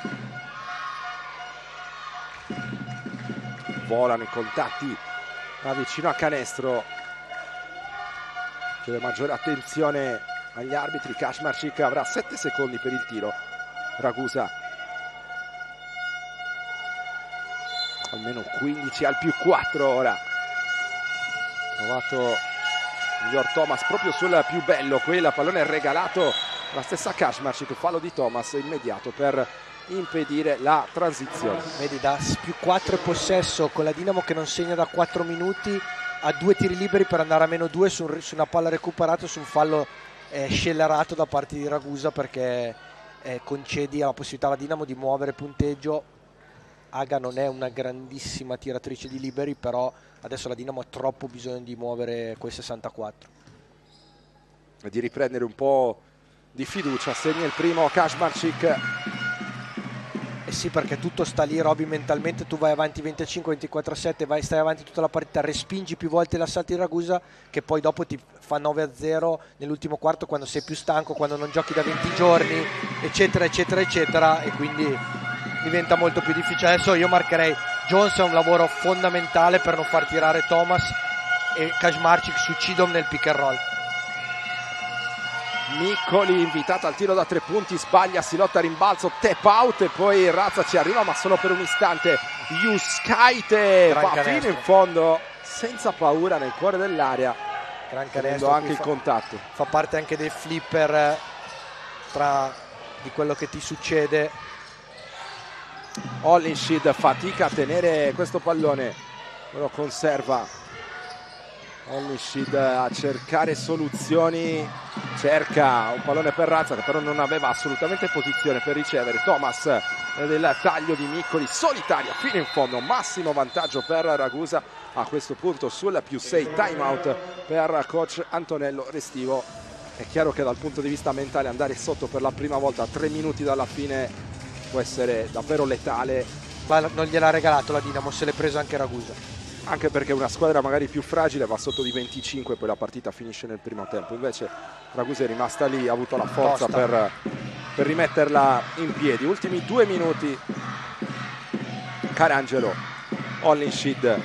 Volano i contatti da vicino a canestro, chiede maggiore attenzione agli arbitri. Kaczmarczyk avrà sette secondi per il tiro. Ragusa almeno quindici al più quattro ora. Provato miglior Thomas proprio sul più bello, quel pallone regalato la stessa Kaczmarczyk, fallo di Thomas immediato per impedire la transizione. Vedi, da più quattro possesso con la Dinamo che non segna da quattro minuti a due tiri liberi per andare a meno due su, su una palla recuperata, su un fallo eh, scellerato da parte di Ragusa, perché eh, concedi la possibilità alla Dinamo di muovere punteggio. Aga non è una grandissima tiratrice di liberi, però adesso la Dinamo ha troppo bisogno di muovere quel sessantaquattro e di riprendere un po' di fiducia. Segna il primo Kaczmarczyk. Eh sì, perché tutto sta lì, Roby, mentalmente tu vai avanti venticinque ventiquattro a sette, vai, stai avanti tutta la partita, respingi più volte l'assalto di Ragusa, che poi dopo ti fa nove a zero nell'ultimo quarto, quando sei più stanco, quando non giochi da venti giorni, eccetera eccetera eccetera, e quindi diventa molto più difficile. Adesso io marcherei Jones, è un lavoro fondamentale per non far tirare Thomas, e Kaczmarczyk su Cidom nel pick and roll. Miccoli invitato al tiro da tre punti, sbaglia, si lotta a rimbalzo, tap out e poi Razza ci arriva, ma solo per un istante. Juskaite va fino in fondo senza paura nel cuore dell'area, gran canestro, anche il fa, contatto. Fa parte anche dei flipper, tra di quello che ti succede. Olnishid fatica a tenere questo pallone, lo conserva. Olnishid a cercare soluzioni, cerca un pallone per Razza che però non aveva assolutamente posizione per ricevere. Thomas del taglio di Miccoli, solitaria fino in fondo, massimo vantaggio per Ragusa a questo punto sul più sei. Time out per coach Antonello Restivo. È chiaro che dal punto di vista mentale andare sotto per la prima volta a tre minuti dalla fine può essere davvero letale. Ma non gliel'ha regalato la Dinamo, se l'è preso anche Ragusa. anche perché una squadra magari più fragile va sotto di venticinque, poi la partita finisce nel primo tempo. Invece Ragusa è rimasta lì, ha avuto la forza per, per rimetterla in piedi. Ultimi due minuti. Carangelo, Hollinshid,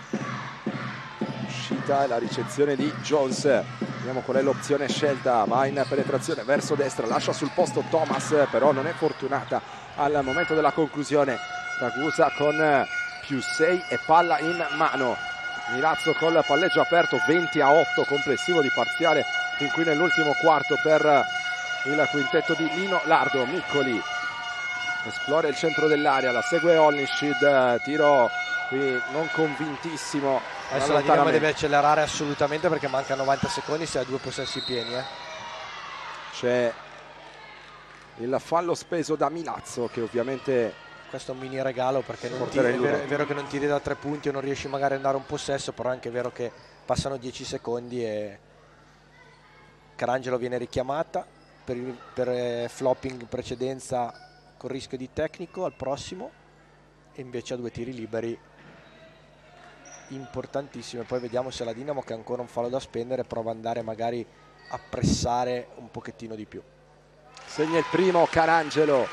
uscita e la ricezione di Jones. Vediamo qual è l'opzione scelta. Va in penetrazione verso destra, lascia sul posto Thomas, però non è fortunata al momento della conclusione. Ragusa con più sei e palla in mano. Milazzo col palleggio aperto, venti a otto complessivo di parziale fin qui nell'ultimo quarto per il quintetto di Lino Lardo. Miccoli esplora il centro dell'area, la segue Hollinshid, tiro qui non convintissimo. Adesso la Dinamo deve accelerare assolutamente perché manca novanta secondi se ha due possessi pieni. Eh. C'è il fallo speso da Milazzo, che ovviamente... Questo è un mini regalo perché non tiri, è, vero, è vero che non tiri da tre punti o non riesci magari ad andare un possesso, però è anche vero che passano dieci secondi e Carangelo viene richiamata per, il, per eh, flopping in precedenza con rischio di tecnico al prossimo, e invece ha due tiri liberi importantissimi. Poi vediamo se la Dinamo, che ha ancora un fallo da spendere, prova ad andare magari a pressare un pochettino di più. Segna il primo Carangelo,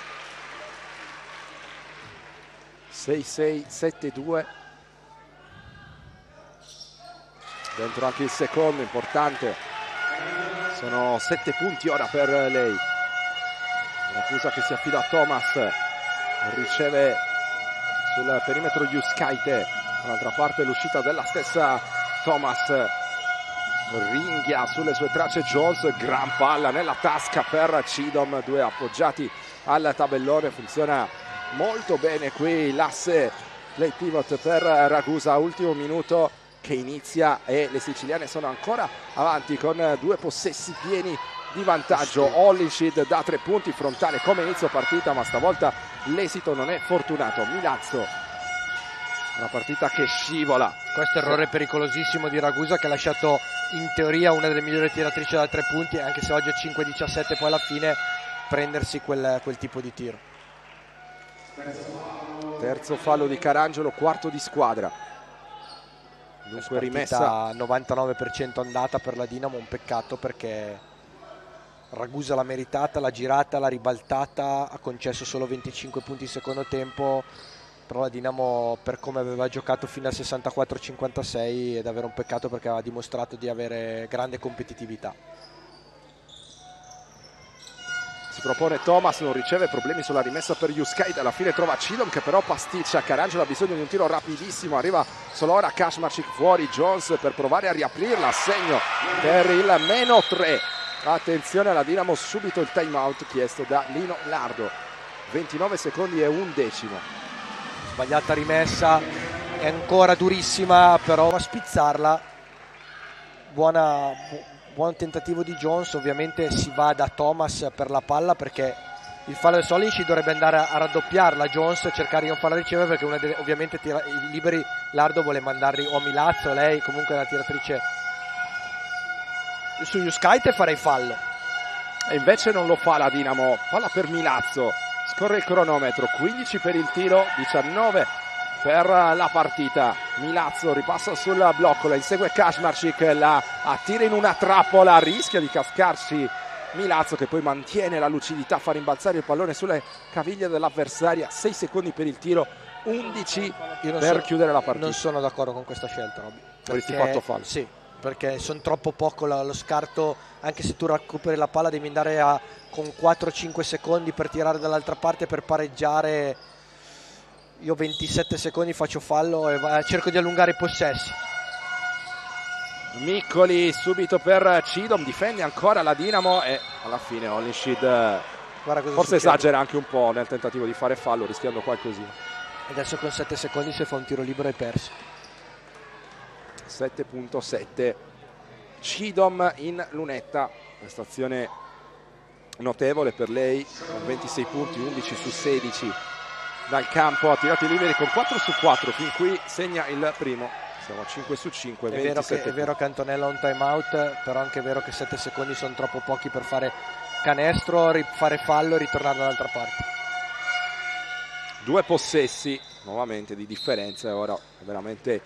sei sei sette due. Dentro anche il secondo, importante, sono sette punti ora per lei. Ragusa che si affida a Thomas, riceve sul perimetro Juskaite, dall'altra parte l'uscita della stessa Thomas, ringhia sulle sue tracce Jones, gran palla nella tasca per Cidom, due appoggiati al tabellone. Funziona molto bene qui l'asse play pivot per Ragusa. Ultimo minuto che inizia e le siciliane sono ancora avanti con due possessi pieni di vantaggio. Hollinshid da tre punti, frontale come inizio partita, ma stavolta l'esito non è fortunato. Milazzo, una partita che scivola. Questo errore pericolosissimo di Ragusa, che ha lasciato in teoria una delle migliori tiratrici da tre punti, anche se oggi è cinque diciassette, poi alla fine prendersi quel, quel tipo di tiro. Terzo fallo di Carangelo, quarto di squadra. Dunque rimessa novantanove per cento andata per la Dinamo, un peccato perché Ragusa l'ha meritata, l'ha girata, l'ha ribaltata, ha concesso solo venticinque punti in secondo tempo, però la Dinamo, per come aveva giocato fino al sessantaquattro cinquantasei, è davvero un peccato perché aveva dimostrato di avere grande competitività. Si propone Thomas, non riceve, problemi sulla rimessa per Juskaite, alla fine trova Cidom che però pasticcia. Carangelo ha bisogno di un tiro rapidissimo, arriva solo ora Kaczmarczyk fuori, Jones per provare a riaprirla, segno per il meno tre. Attenzione alla Dinamo, subito il time out chiesto da Lino Lardo. ventinove secondi e un decimo. Sbagliata rimessa, è ancora durissima, però a spizzarla. Buona, bu buon tentativo di Jones, ovviamente si va da Thomas per la palla perché il fallo del Solinci dovrebbe andare a raddoppiarla. Jones cercare di non farla ricevere perché una delle, ovviamente tira, i liberi Lardo vuole mandarli o a Milazzo, lei comunque è la tiratrice su Juskaite, farei fallo. E invece non lo fa la Dinamo, palla per Milazzo, scorre il cronometro, quindici per il tiro, diciannove per la partita. Milazzo ripassa sul blocco, la insegue Kaczmarczyk, la attira in una trappola, rischia di cascarsi Milazzo, che poi mantiene la lucidità, fa rimbalzare il pallone sulle caviglie dell'avversaria. sei secondi per il tiro, undici per so, chiudere la partita. Non sono d'accordo con questa scelta, Robby. Avresti fatto fallo? Sì, perché sono troppo poco lo scarto. Anche se tu recuperi la palla devi andare a, con quattro cinque secondi per tirare dall'altra parte, per pareggiare. Io ventisette secondi faccio fallo e va, cerco di allungare i possessi. Miccoli subito per Cidom, difende ancora la Dinamo e alla fine Hollinshid forse succede. Esagera anche un po' nel tentativo di fare fallo, rischiando qualcosina. Adesso con sette secondi se fa un tiro libero hai perso. sette virgola sette. Cidom in lunetta, prestazione notevole per lei, con ventisei punti, undici su sedici dal campo, ha tirato i liberi con quattro su quattro, fin qui segna il primo. Siamo a cinque su cinque. È vero, che, è vero che Antonella ha un time out, però anche è vero che sette secondi sono troppo pochi per fare canestro, fare fallo e ritornare dall'altra parte. Due possessi nuovamente di differenza, e ora è veramente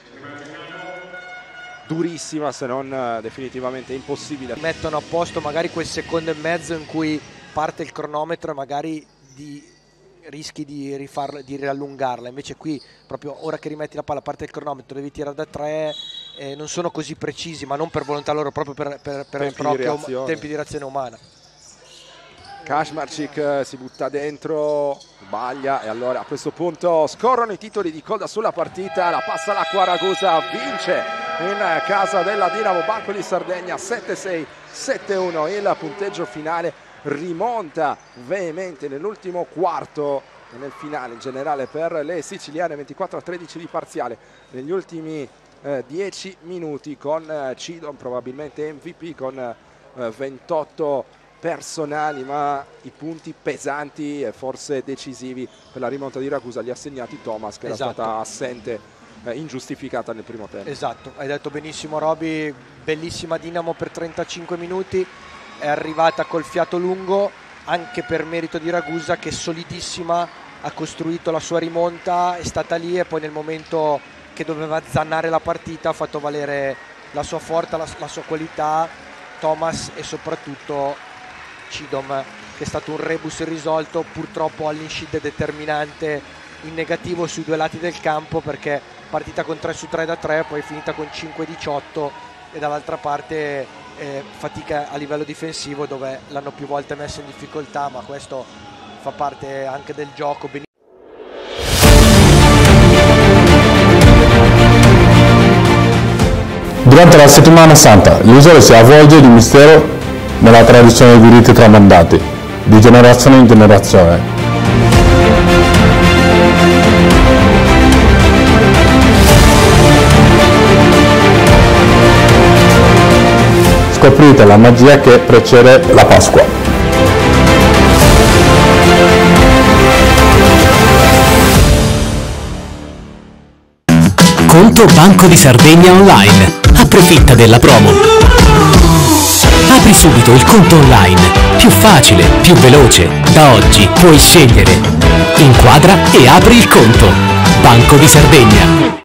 durissima, se non uh, definitivamente impossibile. Mettono a posto magari quel secondo e mezzo in cui parte il cronometro e magari di, rischi di, rifarlo, di riallungarla, invece qui proprio ora che rimetti la palla, parte il cronometro, devi tirare da tre, eh, non sono così precisi, ma non per volontà loro, proprio per, per, per tempi, proprio di um, tempi di reazione umana. Kaczmarczyk si butta dentro, sbaglia, e allora a questo punto scorrono i titoli di coda sulla partita. La passa l'acqua, Ragusa vince in casa della Dinamo Banco di Sardegna sette sei sette uno. Il punteggio finale rimonta veemente nell'ultimo quarto e nel finale in generale per le siciliane, ventiquattro a tredici di parziale negli ultimi eh, dieci minuti, con eh, Cidon probabilmente M V P con eh, ventotto personali, ma i punti pesanti e forse decisivi per la rimonta di Ragusa li ha segnati Thomas, che esatto. era stata assente, eh, ingiustificata nel primo tempo. Esatto, hai detto benissimo Roby, bellissima Dinamo per trentacinque minuti, è arrivata col fiato lungo anche per merito di Ragusa, che solidissima ha costruito la sua rimonta, è stata lì e poi nel momento che doveva zannare la partita ha fatto valere la sua forza, la, la sua qualità, Thomas, e soprattutto Cidon, che è stato un rebus irrisolto. Purtroppo all'inscita determinante in negativo sui due lati del campo, perché partita con tre su tre da tre, poi finita con cinque diciotto, e dall'altra parte eh, fatica a livello difensivo, dove l'hanno più volte messa in difficoltà, ma questo fa parte anche del gioco. Durante la settimana santa l'isola si avvolge di mistero nella tradizione dei riti tramandati, di generazione in generazione. Scoprite la magia che precede la Pasqua. Conto Banco di Sardegna Online. Approfitta della promo. Apri subito il conto online. Più facile, più veloce. Da oggi puoi scegliere. Inquadra e apri il conto. Banco di Sardegna.